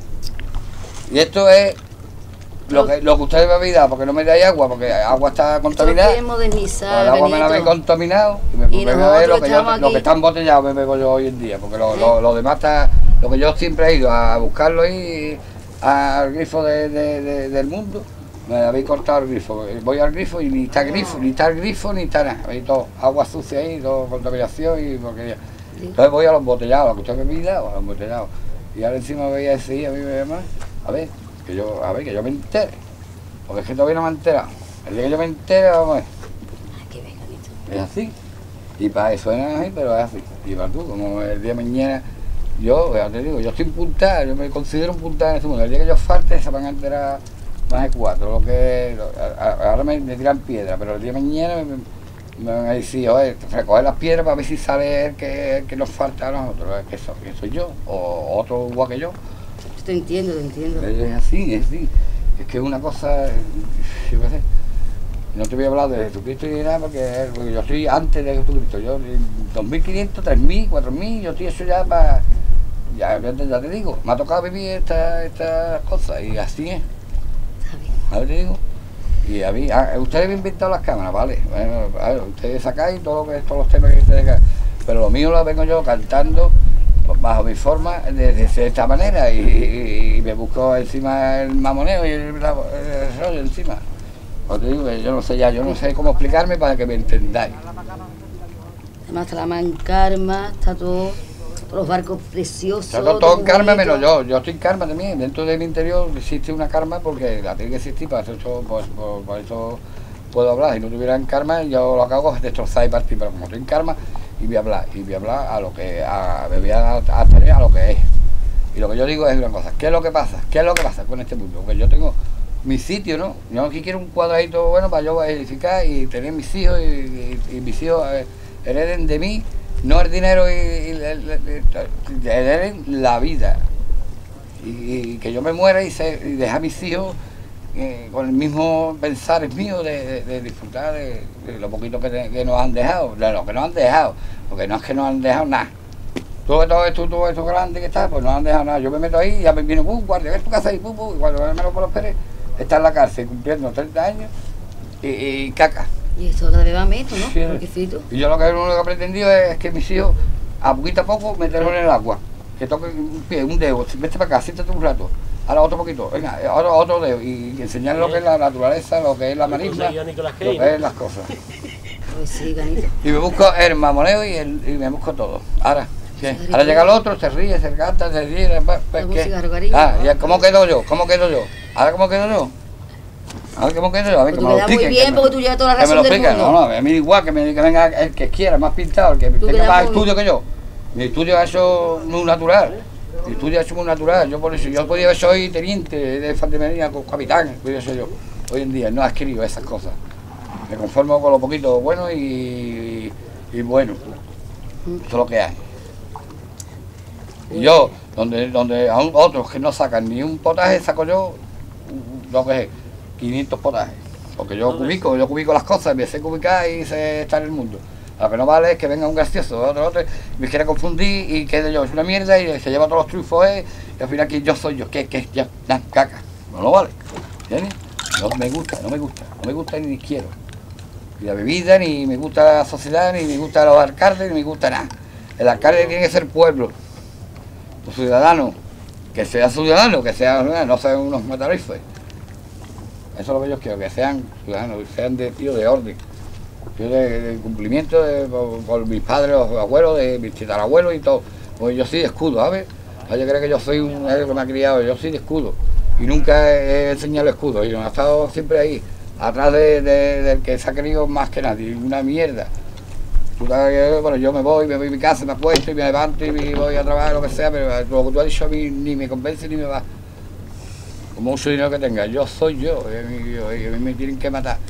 Y esto es lo que ustedes me habéis dado, porque no me dais agua, porque el agua está contaminada. El agua me la habéis contaminado y me bebo lo que está embotellado me bebo yo hoy en día, porque lo demás está, lo que yo siempre he ido a buscarlo ahí al grifo del mundo, me habéis cortado el grifo. Voy al grifo y ni está grifo, ni está nada, hay todo agua sucia ahí, todo contaminación y porquería. Entonces voy a los embotellados, lo que usted me pida, a los embotellados. Y ahora encima veía ese día, a mí me llama, que yo me entere, porque es que todavía no me he enterado. El día que yo me entere, vamos a ver. Es así. Y para eso es así, pero es así. Y para tú, como el día de mañana, ya te digo, yo estoy puntada, yo me considero un puntada en este mundo. El día que yo falte se van a enterar más de 4, ahora me tiran piedra, pero el día de mañana me van a decir, oye, recoger las piedras para ver si sale el que nos falta a nosotros, que soy yo, o otro igual que yo. Te entiendo. Es así. Es que es una cosa, yo qué sé. No te voy a hablar de Jesucristo ni nada porque yo estoy antes de Jesucristo. Yo, 2500, 3000, 4000, yo estoy eso ya para... Ya te digo, me ha tocado vivir estas cosas y así es. A ver, te digo. Y a mí, ustedes me han inventado las cámaras, ¿vale? Bueno, a ver, ustedes sacáis todos los temas que ustedes sacan. Pero lo mío lo vengo yo cantando bajo mi forma de esta manera y me busco encima el mamoneo y el rollo encima. Os digo, yo no sé cómo explicarme para que me entendáis. Además está la Mancarma, está todo, todos los barcos preciosos. Está todo en karma menos yo estoy en karma también. Dentro de mi interior existe una karma porque la tiene que existir, para eso puedo hablar. Si no tuviera en karma, yo lo que hago es destrozar y partir, pero como estoy en karma, y voy a hablar a lo que, me voy a tener a lo que es. Y lo que yo digo es una cosa, ¿qué es lo que pasa? ¿Qué es lo que pasa con este mundo? Porque yo tengo mi sitio, ¿no? Yo aquí quiero un cuadradito bueno para yo edificar y tener mis hijos y mis hijos hereden de mí, no el dinero hereden la vida. Y que yo me muera y dejar a mis hijos con el mismo pensar es mío de disfrutar de lo poquito que nos han dejado, de lo que nos han dejado, porque no es que nos han dejado nada. Todo esto grande que está, pues no han dejado nada. Yo me meto ahí y ya me viene, guardia, ¿ves tu casa ahí? Y cuando me lo Pérez está en la cárcel cumpliendo 30 años y caca. Y eso cada vez va menos, ¿no? Sí, y yo lo que he pretendido es que mis hijos, a poquito a poco, meterlos en el agua. Que toquen un pie, un dedo, vete para acá, siéntate un rato. Ahora otro poquito, venga, otro dedo. Y enseñarles lo que es la naturaleza, lo que es la marisma, lo que es las cosas. Pues sí, Ganito. Y me busco el mamoneo y me busco todo. Ahora llega el otro, se ríe, se canta, se ríe. ¿Cómo quedo yo? ¿Ahora cómo quedo yo? A ver cómo quedo yo, a ver, que me lo expliquen. Muy bien, porque tú llevas toda la razón del mundo. No, a mí igual, que venga el que quiera, más pintado, el que tenga más estudio que yo. Mi estudio ha hecho muy natural. Mi estudio ha hecho muy natural. Yo por eso, yo podía soy teniente de infantería, capitán, podía ser yo. Hoy en día no he escrito esas cosas. Me conformo con lo poquito bueno y bueno. Eso es lo que hay. Y yo, donde a otros que no sacan ni un potaje, saco yo lo que es 500 potajes. Porque yo cubico las cosas, me sé cubicar y sé estar en el mundo. Lo que no vale es que venga un gracioso, otro, me quiera confundir y quede yo, es una mierda y se lleva todos los triunfos y al final que yo soy yo, que ya, caca. No vale. ¿Entiendes? No me gusta ni quiero. Ni la bebida, ni me gusta la sociedad, ni me gusta los alcaldes, ni me gusta nada. El alcalde tiene que ser pueblo. Los ciudadanos, que sea ciudadano, no sean unos matarifes. Eso es lo que yo quiero, que sean ciudadanos, que sean de orden. Yo de cumplimiento por mis padres, los abuelos, de mis tatarabuelos y todo. Pues yo soy de escudo, ¿sabes? Yo creo que yo soy un que me ha criado, yo soy de escudo. Y nunca he enseñado el escudo, y no he estado siempre ahí, atrás del que se ha querido más que nadie, una mierda. Bueno, yo me voy a mi casa, me acuesto y me levanto y me voy a trabajar, lo que sea, pero lo que tú has dicho a mí ni me convence ni me va. Como mucho dinero que tenga, yo soy yo, y a mí me tienen que matar.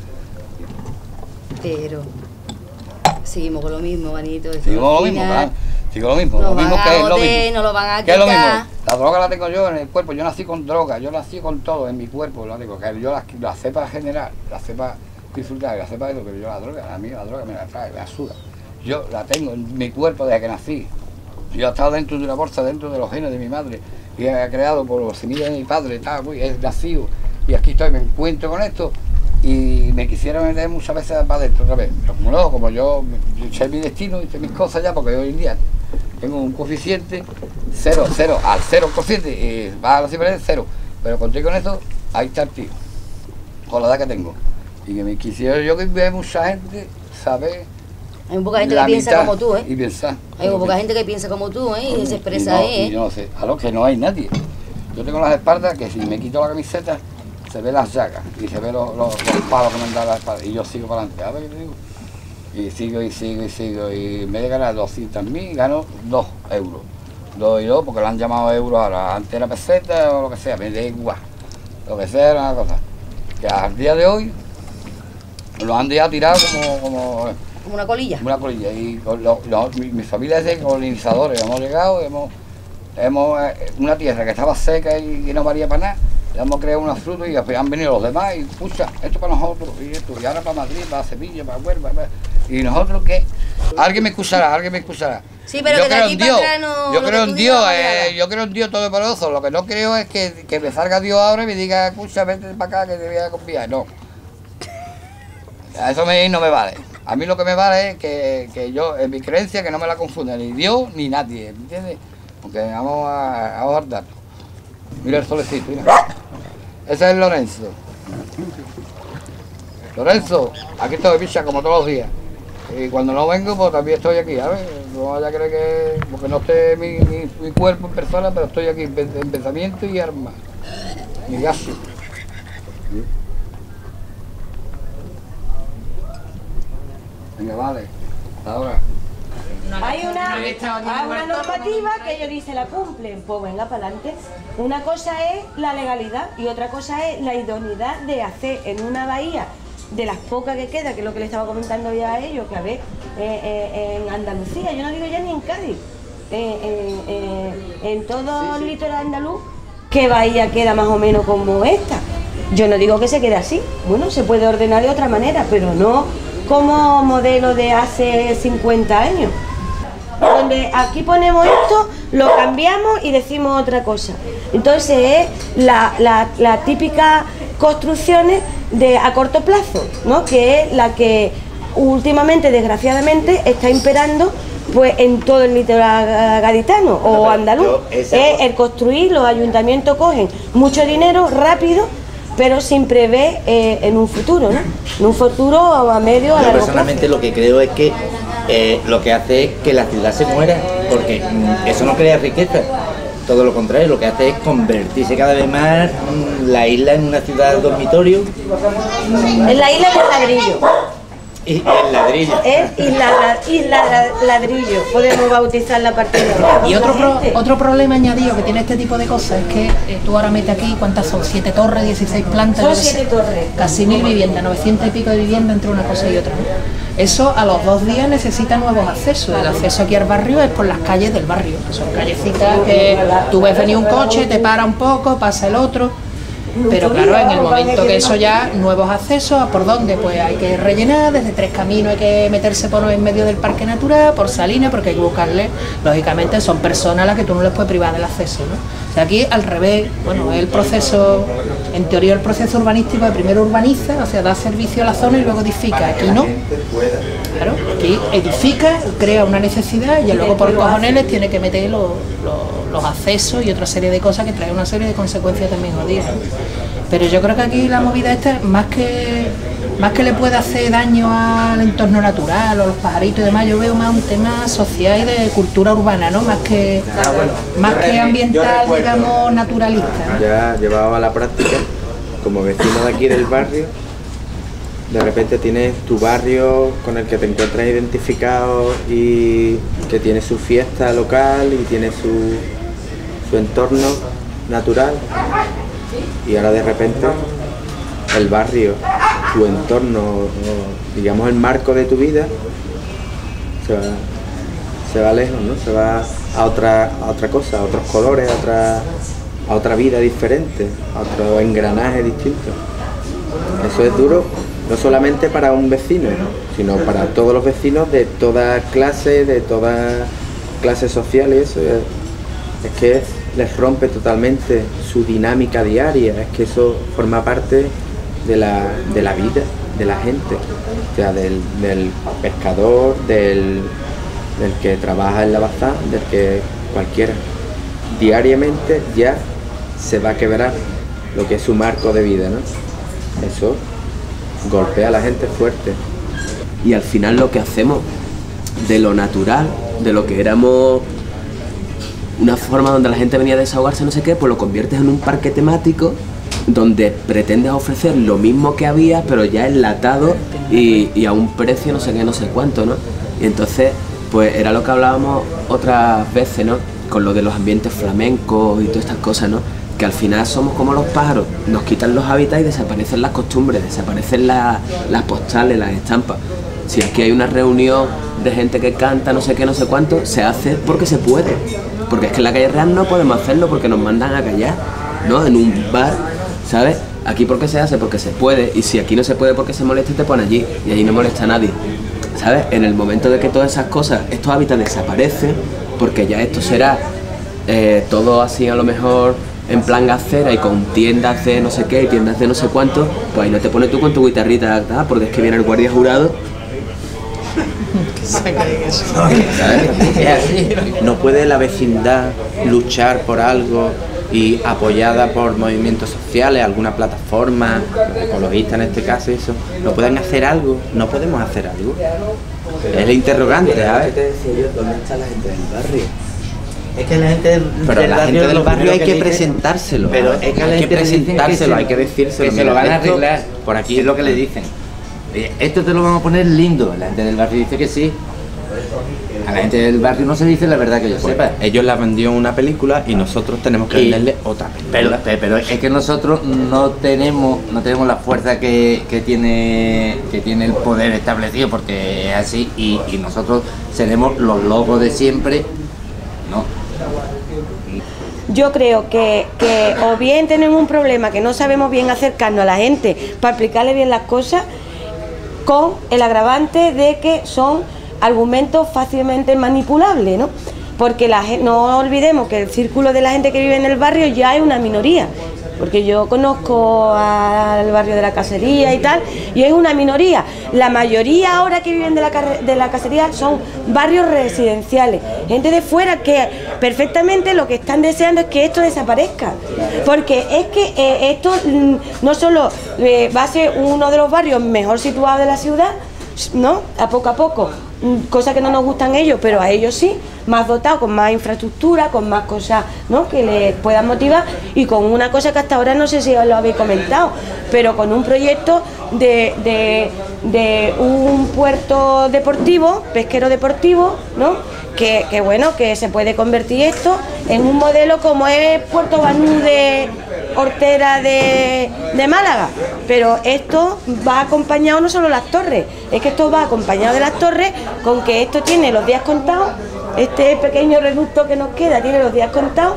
Pero seguimos con lo mismo, Vanito. Sigo lo mismo, lo mismo que es lo mismo. No lo van a quitar. ¿Qué es lo mismo? La droga la tengo yo en el cuerpo, yo nací con droga, yo nací con todo en mi cuerpo, lo digo, que yo la sé para generar, la sé para disfrutar, la sé para eso, pero yo la droga me la trae, me asuda. Yo la tengo en mi cuerpo desde que nací. Yo he estado dentro de una bolsa, dentro de los genes de mi madre, y he creado por los semillas de mi padre, he nacido, y aquí estoy, me encuentro con esto. Y me quisiera meter muchas veces para adentro otra vez, pero como no, como yo sé mi destino, hice mis cosas ya, porque hoy en día tengo un coeficiente 0 cociente y va a la cifra de 0, pero conté con eso, ahí está el tío, con la edad que tengo. Y que me quisiera yo que vea mucha gente saber. Hay poca gente que piensa como tú, ¿eh? Y pensar. Hay poca gente que piensa como tú, ¿eh? Y se expresa ahí, ¿eh? Yo no sé, a lo que no hay nadie. Yo tengo las espaldas que si me quito la camiseta se ve las llagas y se ve los palos que me han dado las espaldas y yo sigo para adelante, ¿sabes qué te digo? Y sigo y en vez de ganar 200.000 gano 2 euros. 2 y 2 porque lo han llamado euros ahora, antes era peseta o lo que sea, me da igual. Lo que sea era una cosa. Que al día de hoy lo han dejado tirado como una colilla. Como una colilla. Y mi familia es de colonizadores, hemos llegado, hemos una tierra que estaba seca y que no valía para nada. Le hemos creado una fruta y han venido los demás y pucha, esto para nosotros, y ahora para Madrid, para Sevilla, para Huelva, y nosotros qué. Alguien me escuchará. Sí, pero yo que de aquí para atrás no. Yo creo en Dios todopoderoso. Lo que no creo es que me salga Dios ahora y me diga, escucha, vete para acá que te voy a confiar. No. Eso no me vale. A mí lo que me vale es que yo, en mi creencia, que no me la confunda ni Dios ni nadie, ¿entiendes? Porque vamos a guardar. Mira el solecito, mira. Ese es Lorenzo. Lorenzo, aquí estoy, picha, como todos los días. Y cuando no vengo, pues también estoy aquí, ¿sabes? No vaya a creer que... Porque no esté mi cuerpo en persona, pero estoy aquí en pensamiento y arma. Mi gasto. Vale, ahora. Hay una normativa que ellos dicen la cumplen, pues venga para adelante. Una cosa es la legalidad y otra cosa es la idoneidad de hacer en una bahía de las pocas que queda, que es lo que le estaba comentando ya a ellos, que a ver, en Andalucía, yo no digo ya ni en Cádiz, en todo el litoral andaluz, ¿qué bahía queda más o menos como esta? Yo no digo que se quede así, bueno, se puede ordenar de otra manera, pero no como modelo de hace 50 años. Donde aquí ponemos esto, lo cambiamos y decimos otra cosa. Entonces es la típica construcciones de a corto plazo, ¿no? Que es la que últimamente, desgraciadamente, está imperando pues en todo el litoral gaditano o andaluz. Es el construir, los ayuntamientos cogen mucho dinero rápido, pero sin prever en un futuro, ¿no? En un futuro a medio, a largo plazo. Personalmente lo que creo es que lo que hace es que la ciudad se muera, porque eso no crea riqueza, todo lo contrario, lo que hace es convertirse cada vez más la isla en una ciudad dormitorio. En la isla del ladrillo. Y el ladrillo. Es isla ladrillo, podemos bautizar la partida. Y otro problema añadido que tiene este tipo de cosas es que tú ahora metes aquí, ¿cuántas son? 7 torres, 16 plantas. Son 7 torres. Casi 1000 viviendas, 900 y pico de viviendas entre una cosa y otra, ¿no? Eso a los 2 días necesita nuevos accesos. El acceso aquí al barrio es por las calles del barrio, que son callecitas que tú ves venir un coche, te para un poco, pasa el otro. Pero claro, en el momento que eso ya, nuevos accesos, ¿a por dónde? Pues hay que rellenar, desde 3 caminos hay que meterse por en medio del parque natural, por Salinas, porque hay que buscarle, lógicamente son personas a las que tú no les puedes privar del acceso, ¿no? O sea, aquí al revés, bueno, el proceso, en teoría el proceso urbanístico de primero urbaniza, o sea, da servicio a la zona y luego edifica, aquí no. Claro, aquí edifica, crea una necesidad y luego por cojones tiene que meter los accesos y otra serie de cosas que trae una serie de consecuencias también jodidas, ¿no? Pero yo creo que aquí la movida esta, más que le puede hacer daño al entorno natural o los pajaritos y demás, yo veo más un tema social y de cultura urbana, ¿no? Más que ambiental, digamos, naturalista, ¿no? Ya llevado a la práctica, como vecino de aquí del barrio, de repente tienes tu barrio con el que te encuentras identificado y que tiene su fiesta local y tiene su entorno natural, y ahora de repente el barrio, tu entorno, digamos el marco de tu vida, se va lejos, ¿no? Se va a otra cosa, a otros colores, a otra vida diferente, a otro engranaje distinto. Eso es duro, no solamente para un vecino, sino para todos los vecinos de toda clase, social, y eso es que les rompe totalmente su dinámica diaria, es que eso forma parte de la vida de la gente, o sea, del pescador, del que trabaja en la bazán, del que cualquiera. Diariamente ya se va a quebrar lo que es su marco de vida, ¿no? Eso golpea a la gente fuerte. Y al final lo que hacemos de lo natural, de lo que éramos una forma donde la gente venía a desahogarse, no sé qué, pues lo conviertes en un parque temático donde pretendes ofrecer lo mismo que había, pero ya enlatado y a un precio no sé qué, no sé cuánto, ¿no? Y entonces, pues era lo que hablábamos otras veces, ¿no? Con lo de los ambientes flamencos y todas estas cosas, ¿no? Que al final somos como los pájaros, nos quitan los hábitats y desaparecen las costumbres, desaparecen las postales, las estampas. Si aquí hay una reunión de gente que canta, no sé qué, no sé cuánto, se hace porque se puede. Porque es que en la calle real no podemos hacerlo porque nos mandan a callar, ¿no? En un bar, ¿sabes? Aquí porque se hace, porque se puede. Y si aquí no se puede porque se molesta, te pone allí. Y allí no molesta a nadie, ¿sabes? En el momento de que todas esas cosas, estos hábitats desaparecen, porque ya esto será todo así a lo mejor en plan gacera y con tiendas de no sé qué y tiendas de no sé cuánto, pues ahí no te pones tú con tu guitarrita, porque es que viene el guardia jurado. No puede la vecindad luchar por algo y apoyada por movimientos sociales, alguna plataforma, ecologista en este caso, eso, ¿no pueden hacer algo? ¿No podemos hacer algo? Es el interrogante, ¿sabes? ¿Qué te decía yo? ¿Dónde está la gente del barrio? Es que la gente del barrio hay que presentárselo. Pero es que hay que presentárselo, hay que decírselo. Que se lo van a arreglar. Por aquí es lo que le dicen. Oye, esto te lo vamos a poner lindo. La gente del barrio dice que sí. A la gente del barrio no se dice la verdad que yo sepa. Ellos la vendieron una película y nosotros tenemos que venderle otra película. Pero es que nosotros no tenemos la fuerza que tiene el poder establecido, porque es así, y nosotros seremos los locos de siempre, ¿no? Yo creo que o bien tenemos un problema que no sabemos bien acercarnos a la gente para explicarle bien las cosas, con el agravante de que son argumentos fácilmente manipulables, ¿no? Porque no olvidemos que el círculo de la gente que vive en el barrio ya es una minoría, porque yo conozco al barrio de la Casería y tal, y es una minoría. La mayoría ahora que viven de la Casería son barrios residenciales, gente de fuera que perfectamente lo que están deseando es que esto desaparezca, porque es que esto no solo va a ser uno de los barrios mejor situados de la ciudad, ¿no? A poco, cosas que no nos gustan ellos, pero a ellos sí, más dotado, con más infraestructura, con más cosas, ¿no?, que les puedan motivar, y con una cosa que hasta ahora no sé si os lo habéis comentado, pero con un proyecto de un puerto deportivo, pesquero deportivo, ¿no?, que bueno, que se puede convertir esto en un modelo como es Puerto Banús de Hortera de Málaga, pero esto va acompañado no solo de las torres, es que esto va acompañado de las torres, con que esto tiene los días contados, este pequeño reducto que nos queda tiene los días contados,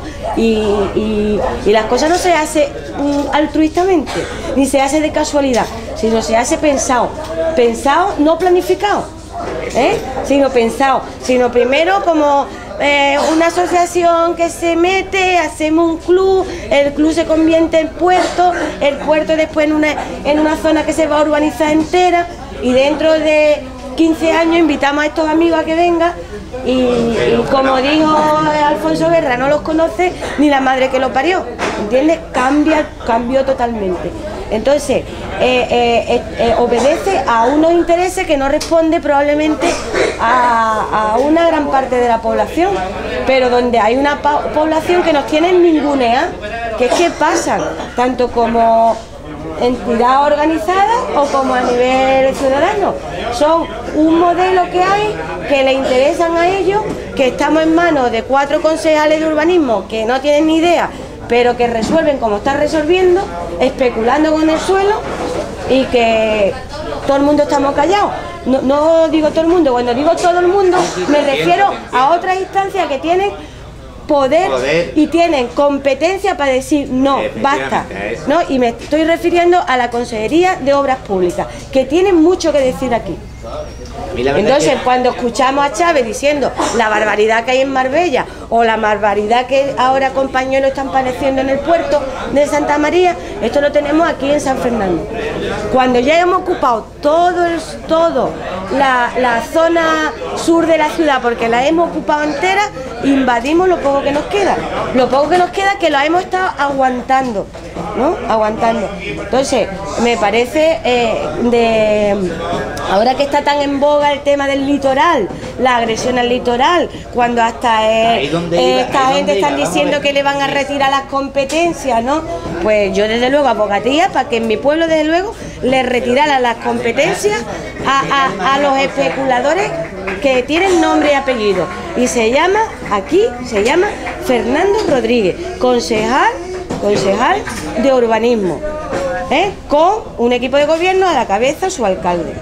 y las cosas no se hacen altruistamente, ni se hace de casualidad, sino se hace pensado, no planificado, sino pensado, sino primero como una asociación que se mete, hacemos un club, el club se convierte en puerto, el puerto después en una zona que se va a urbanizar entera, y dentro de 15 años invitamos a estos amigos a que vengan, y como dijo Alfonso Guerra, no los conoce ni la madre que lo parió, ¿entiendes? Cambió totalmente. Entonces, obedece a unos intereses que no responde probablemente a una gran parte de la población, pero donde hay una población que nos tiene ninguneada, que es que pasan, tanto como entidad organizada o como a nivel ciudadano. Son un modelo que hay, que le interesan a ellos, que estamos en manos de 4 concejales de urbanismo que no tienen ni idea, pero que resuelven como están resolviendo, especulando con el suelo, y que todo el mundo estamos callados. No digo todo el mundo, cuando digo todo el mundo me refiero a otras instancias que tienen poder y tienen competencia para decir no, basta, ¿no? Y me estoy refiriendo a la Consejería de Obras Públicas, que tienen mucho que decir aquí. Entonces, cuando escuchamos a Chávez diciendo la barbaridad que hay en Marbella, o la barbaridad que ahora compañeros están padeciendo en el puerto de Santa María, esto lo tenemos aquí en San Fernando. Cuando ya hemos ocupado todo la zona sur de la ciudad, porque la hemos ocupado entera, invadimos lo poco que nos queda. Lo poco que nos queda, que lo hemos estado aguantando, ¿no? Aguantando. Entonces, me parece ahora que está tan en boga el tema del litoral, la agresión al litoral, cuando hasta esta gente están diciendo que le van a retirar las competencias, ¿no? Pues yo desde luego abogaría para que en mi pueblo desde luego le retiraran las competencias a los especuladores que tienen nombre y apellido. Y se llama Fernando Rodríguez, concejal de urbanismo, con un equipo de gobierno a la cabeza, su alcalde.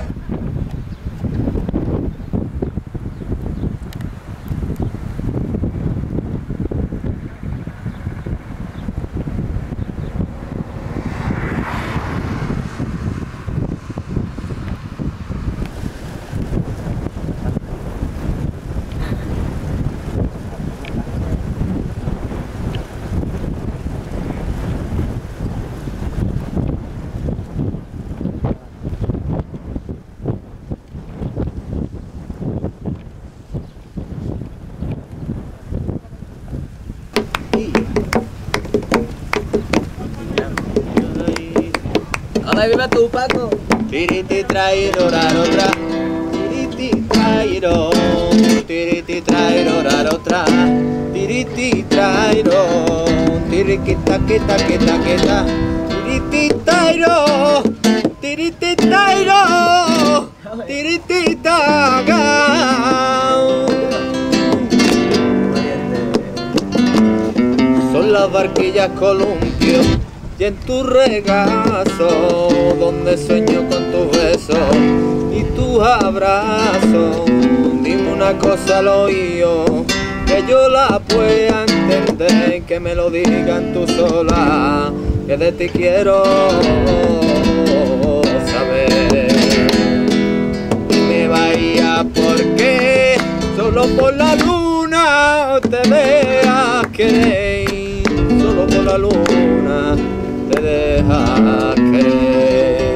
Ahí viva tú, Paco. Tiriti trairo raro tra. Tiriti trairo. Tiriti trairo raro tra. Tiriti trairo. Tiriquita quita quita quita. Tiriti trairo. tirititairo, tirititaga. Son las barquillas columpios y en tu regazo, donde sueño con tus besos y tus abrazos. Dime una cosa al oído, que yo la pueda entender, que me lo digan tú sola, que de ti quiero saber. Dime Bahía, ¿por qué solo por la luna te dejas querer? Solo por la luna te dejas querer.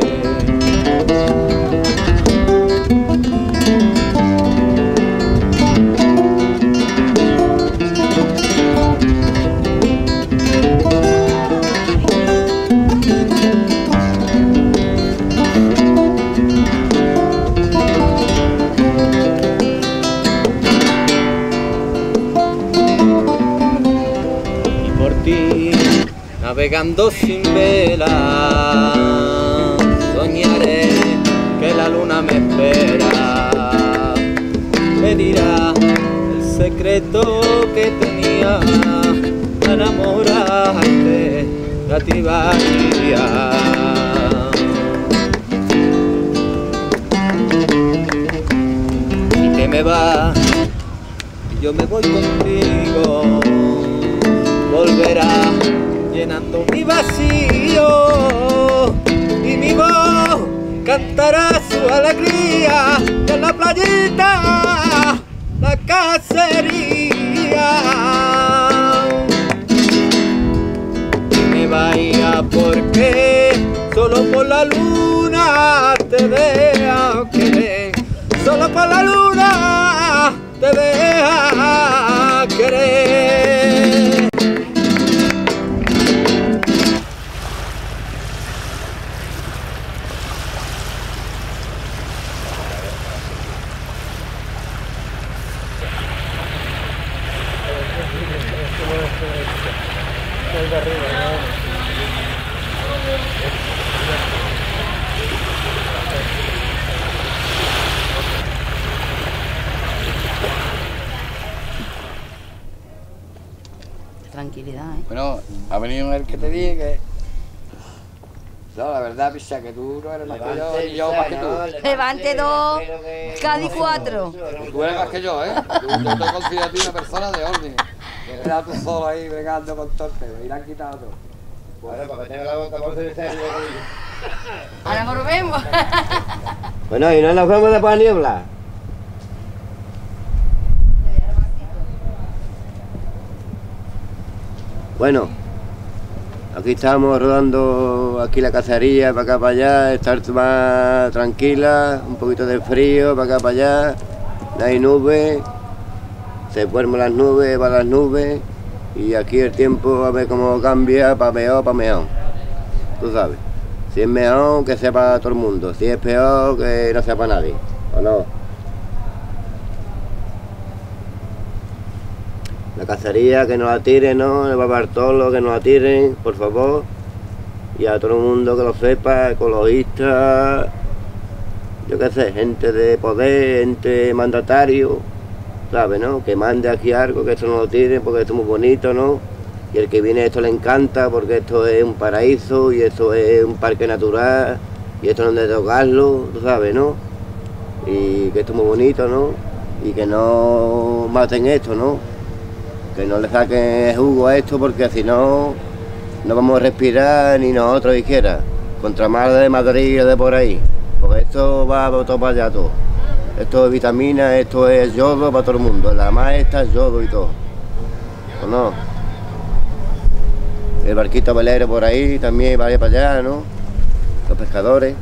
Navegando sin vela, soñaré que la luna me espera. Me dirá el secreto que tenía para enamorarte de ti, Bahía. Y te me vas y yo me voy contigo, volverá llenando mi vacío y mi voz cantará su alegría en la playita, la cacería. Dime Bahía, ¿por qué solo por la luna te dejas querer? Solo por la luna te dejas querer. Tranquilidad, Bueno, ha venido el que te dije que... No, la verdad, Picha, que tú no eres más que yo y yo más que tú. Levante 2, Cádiz 4. Tú eres más que yo, ¿eh? Yo te considero a ti una persona de orden. Que eras tú solo ahí bregando con torpe, me irán quitado todo. Bueno, para que tenga la boca por ser serio. Ahora volvemos. Bueno, y no nos vemos después de niebla. Bueno, aquí estamos rodando aquí la cacería, para acá para allá, estar más tranquila, un poquito de frío, para acá para allá, no hay nubes, se duermen las nubes, van las nubes, y aquí el tiempo a ver cómo cambia, para mejor, tú sabes. Si es mejor, que sea para todo el mundo, si es peor, que no sea para nadie, ¿o no? La cacería, que no la tiren, ¿no? El Bartolo, que no la tiren, por favor. Y a todo el mundo que lo sepa, ecologistas, yo qué sé, gente de poder, gente mandatario, ¿sabes, no? Que mande aquí algo, que esto no lo tiren, porque esto es muy bonito, ¿no? Y el que viene esto le encanta, porque esto es un paraíso, y esto es un parque natural, y esto no es de tocarlo, tú sabes, ¿no? Y que esto es muy bonito, ¿no? Y que no maten esto, ¿no? Que no le saquen jugo a esto, porque si no, no vamos a respirar ni nosotros siquiera. Contra mar de Madrid o de por ahí. Porque esto va todo para allá todo. Esto es vitamina, esto es yodo para todo el mundo. La mar está es yodo y todo. ¿O no? El barquito velero por ahí también va para allá, ¿no? Los pescadores.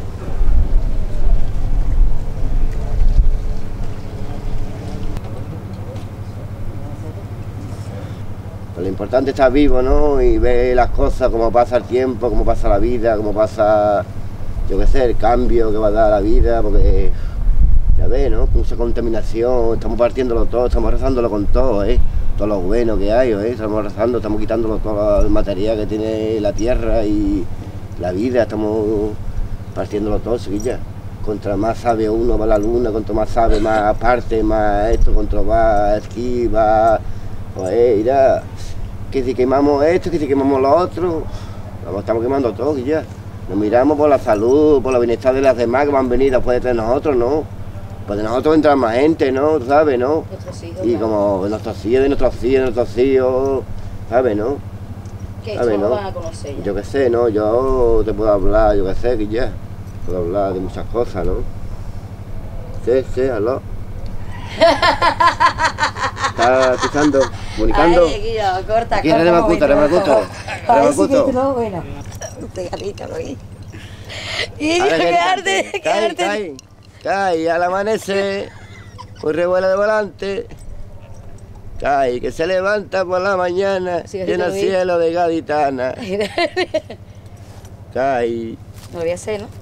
Lo importante es estar vivo, ¿no? Y ver las cosas, cómo pasa el tiempo, cómo pasa la vida, cómo pasa, yo qué sé, el cambio que va a dar la vida, porque ya ves, ¿no? Mucha contaminación, estamos partiéndolo todo, estamos arrasándolo con todo, todo lo bueno que hay, estamos arrasando, estamos quitándolo todo el material que tiene la tierra y la vida, estamos partiéndolo todo, chiquilla. Contra más sabe uno va la luna, cuanto más sabe más aparte, más esto, contra más esquí, va... Pues mira, que si quemamos esto, que si quemamos lo otro, estamos quemando todo, ya. Nos miramos por la salud, por la bienestar de las demás que van a venir después de nosotros, ¿no? Pues de nosotros entra más gente, ¿no? ¿Tú sabes, no? Y como nuestros hijos, de nuestros hijos, ¿sabes, no? ¿Qué ¿Sabes, no? van a conocer ya? Yo qué sé, ¿no? Yo te puedo hablar, yo qué sé, que ya. Puedo hablar de muchas cosas, ¿no? Sí, aló. ¿Estás escuchando? ¿Comunicando? Ay, Guillo, corta, Aquí, Remalcuto. Bueno, pegadito, lo vi. Guillo, quedarte. Cae, al amanecer, un revuelo de volante. Cae, que se levanta por la mañana, llena el cielo de gaditana. Cae. Lo voy a hacer, ¿no?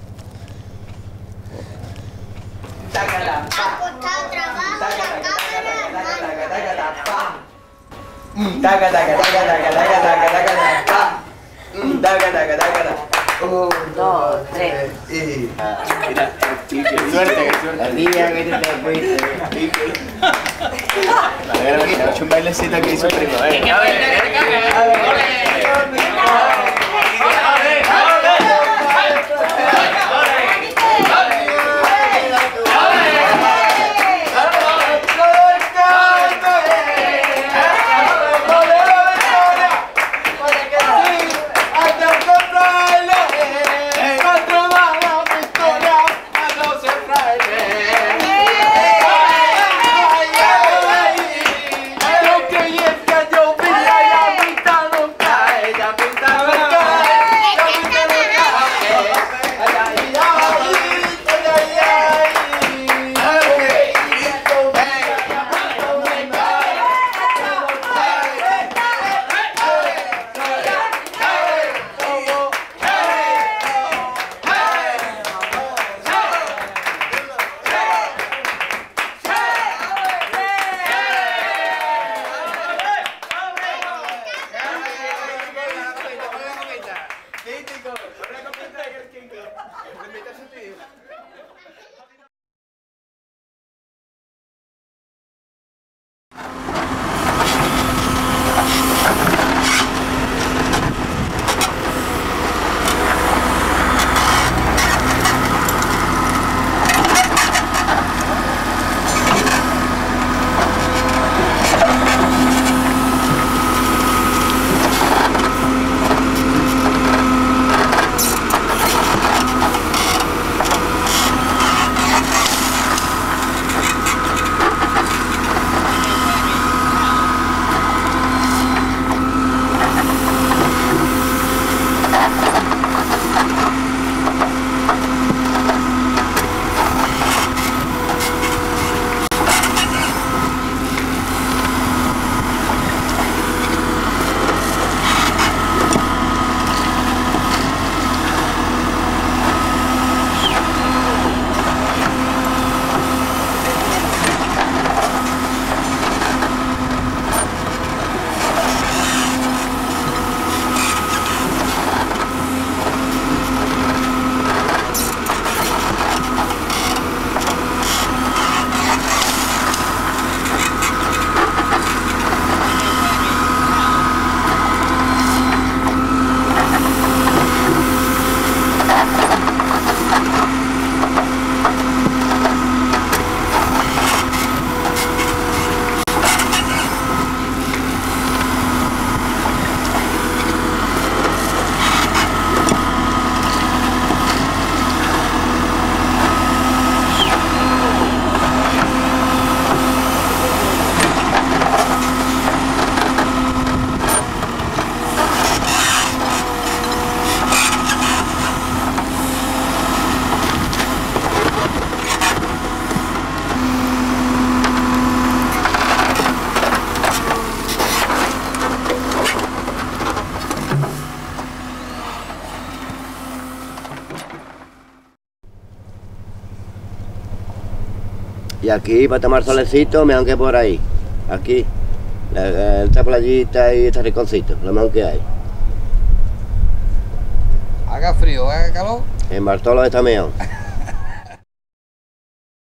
Un, dos, tres. Mira, qué suerte. El día que te fuiste. Ha hecho un bailecito que hizo primo, Y aquí para tomar solecito, mejor que por ahí. Aquí, esta playita y este rinconcito, lo mejor que hay. Haga frío, haga calor. En Bartolo está mejor.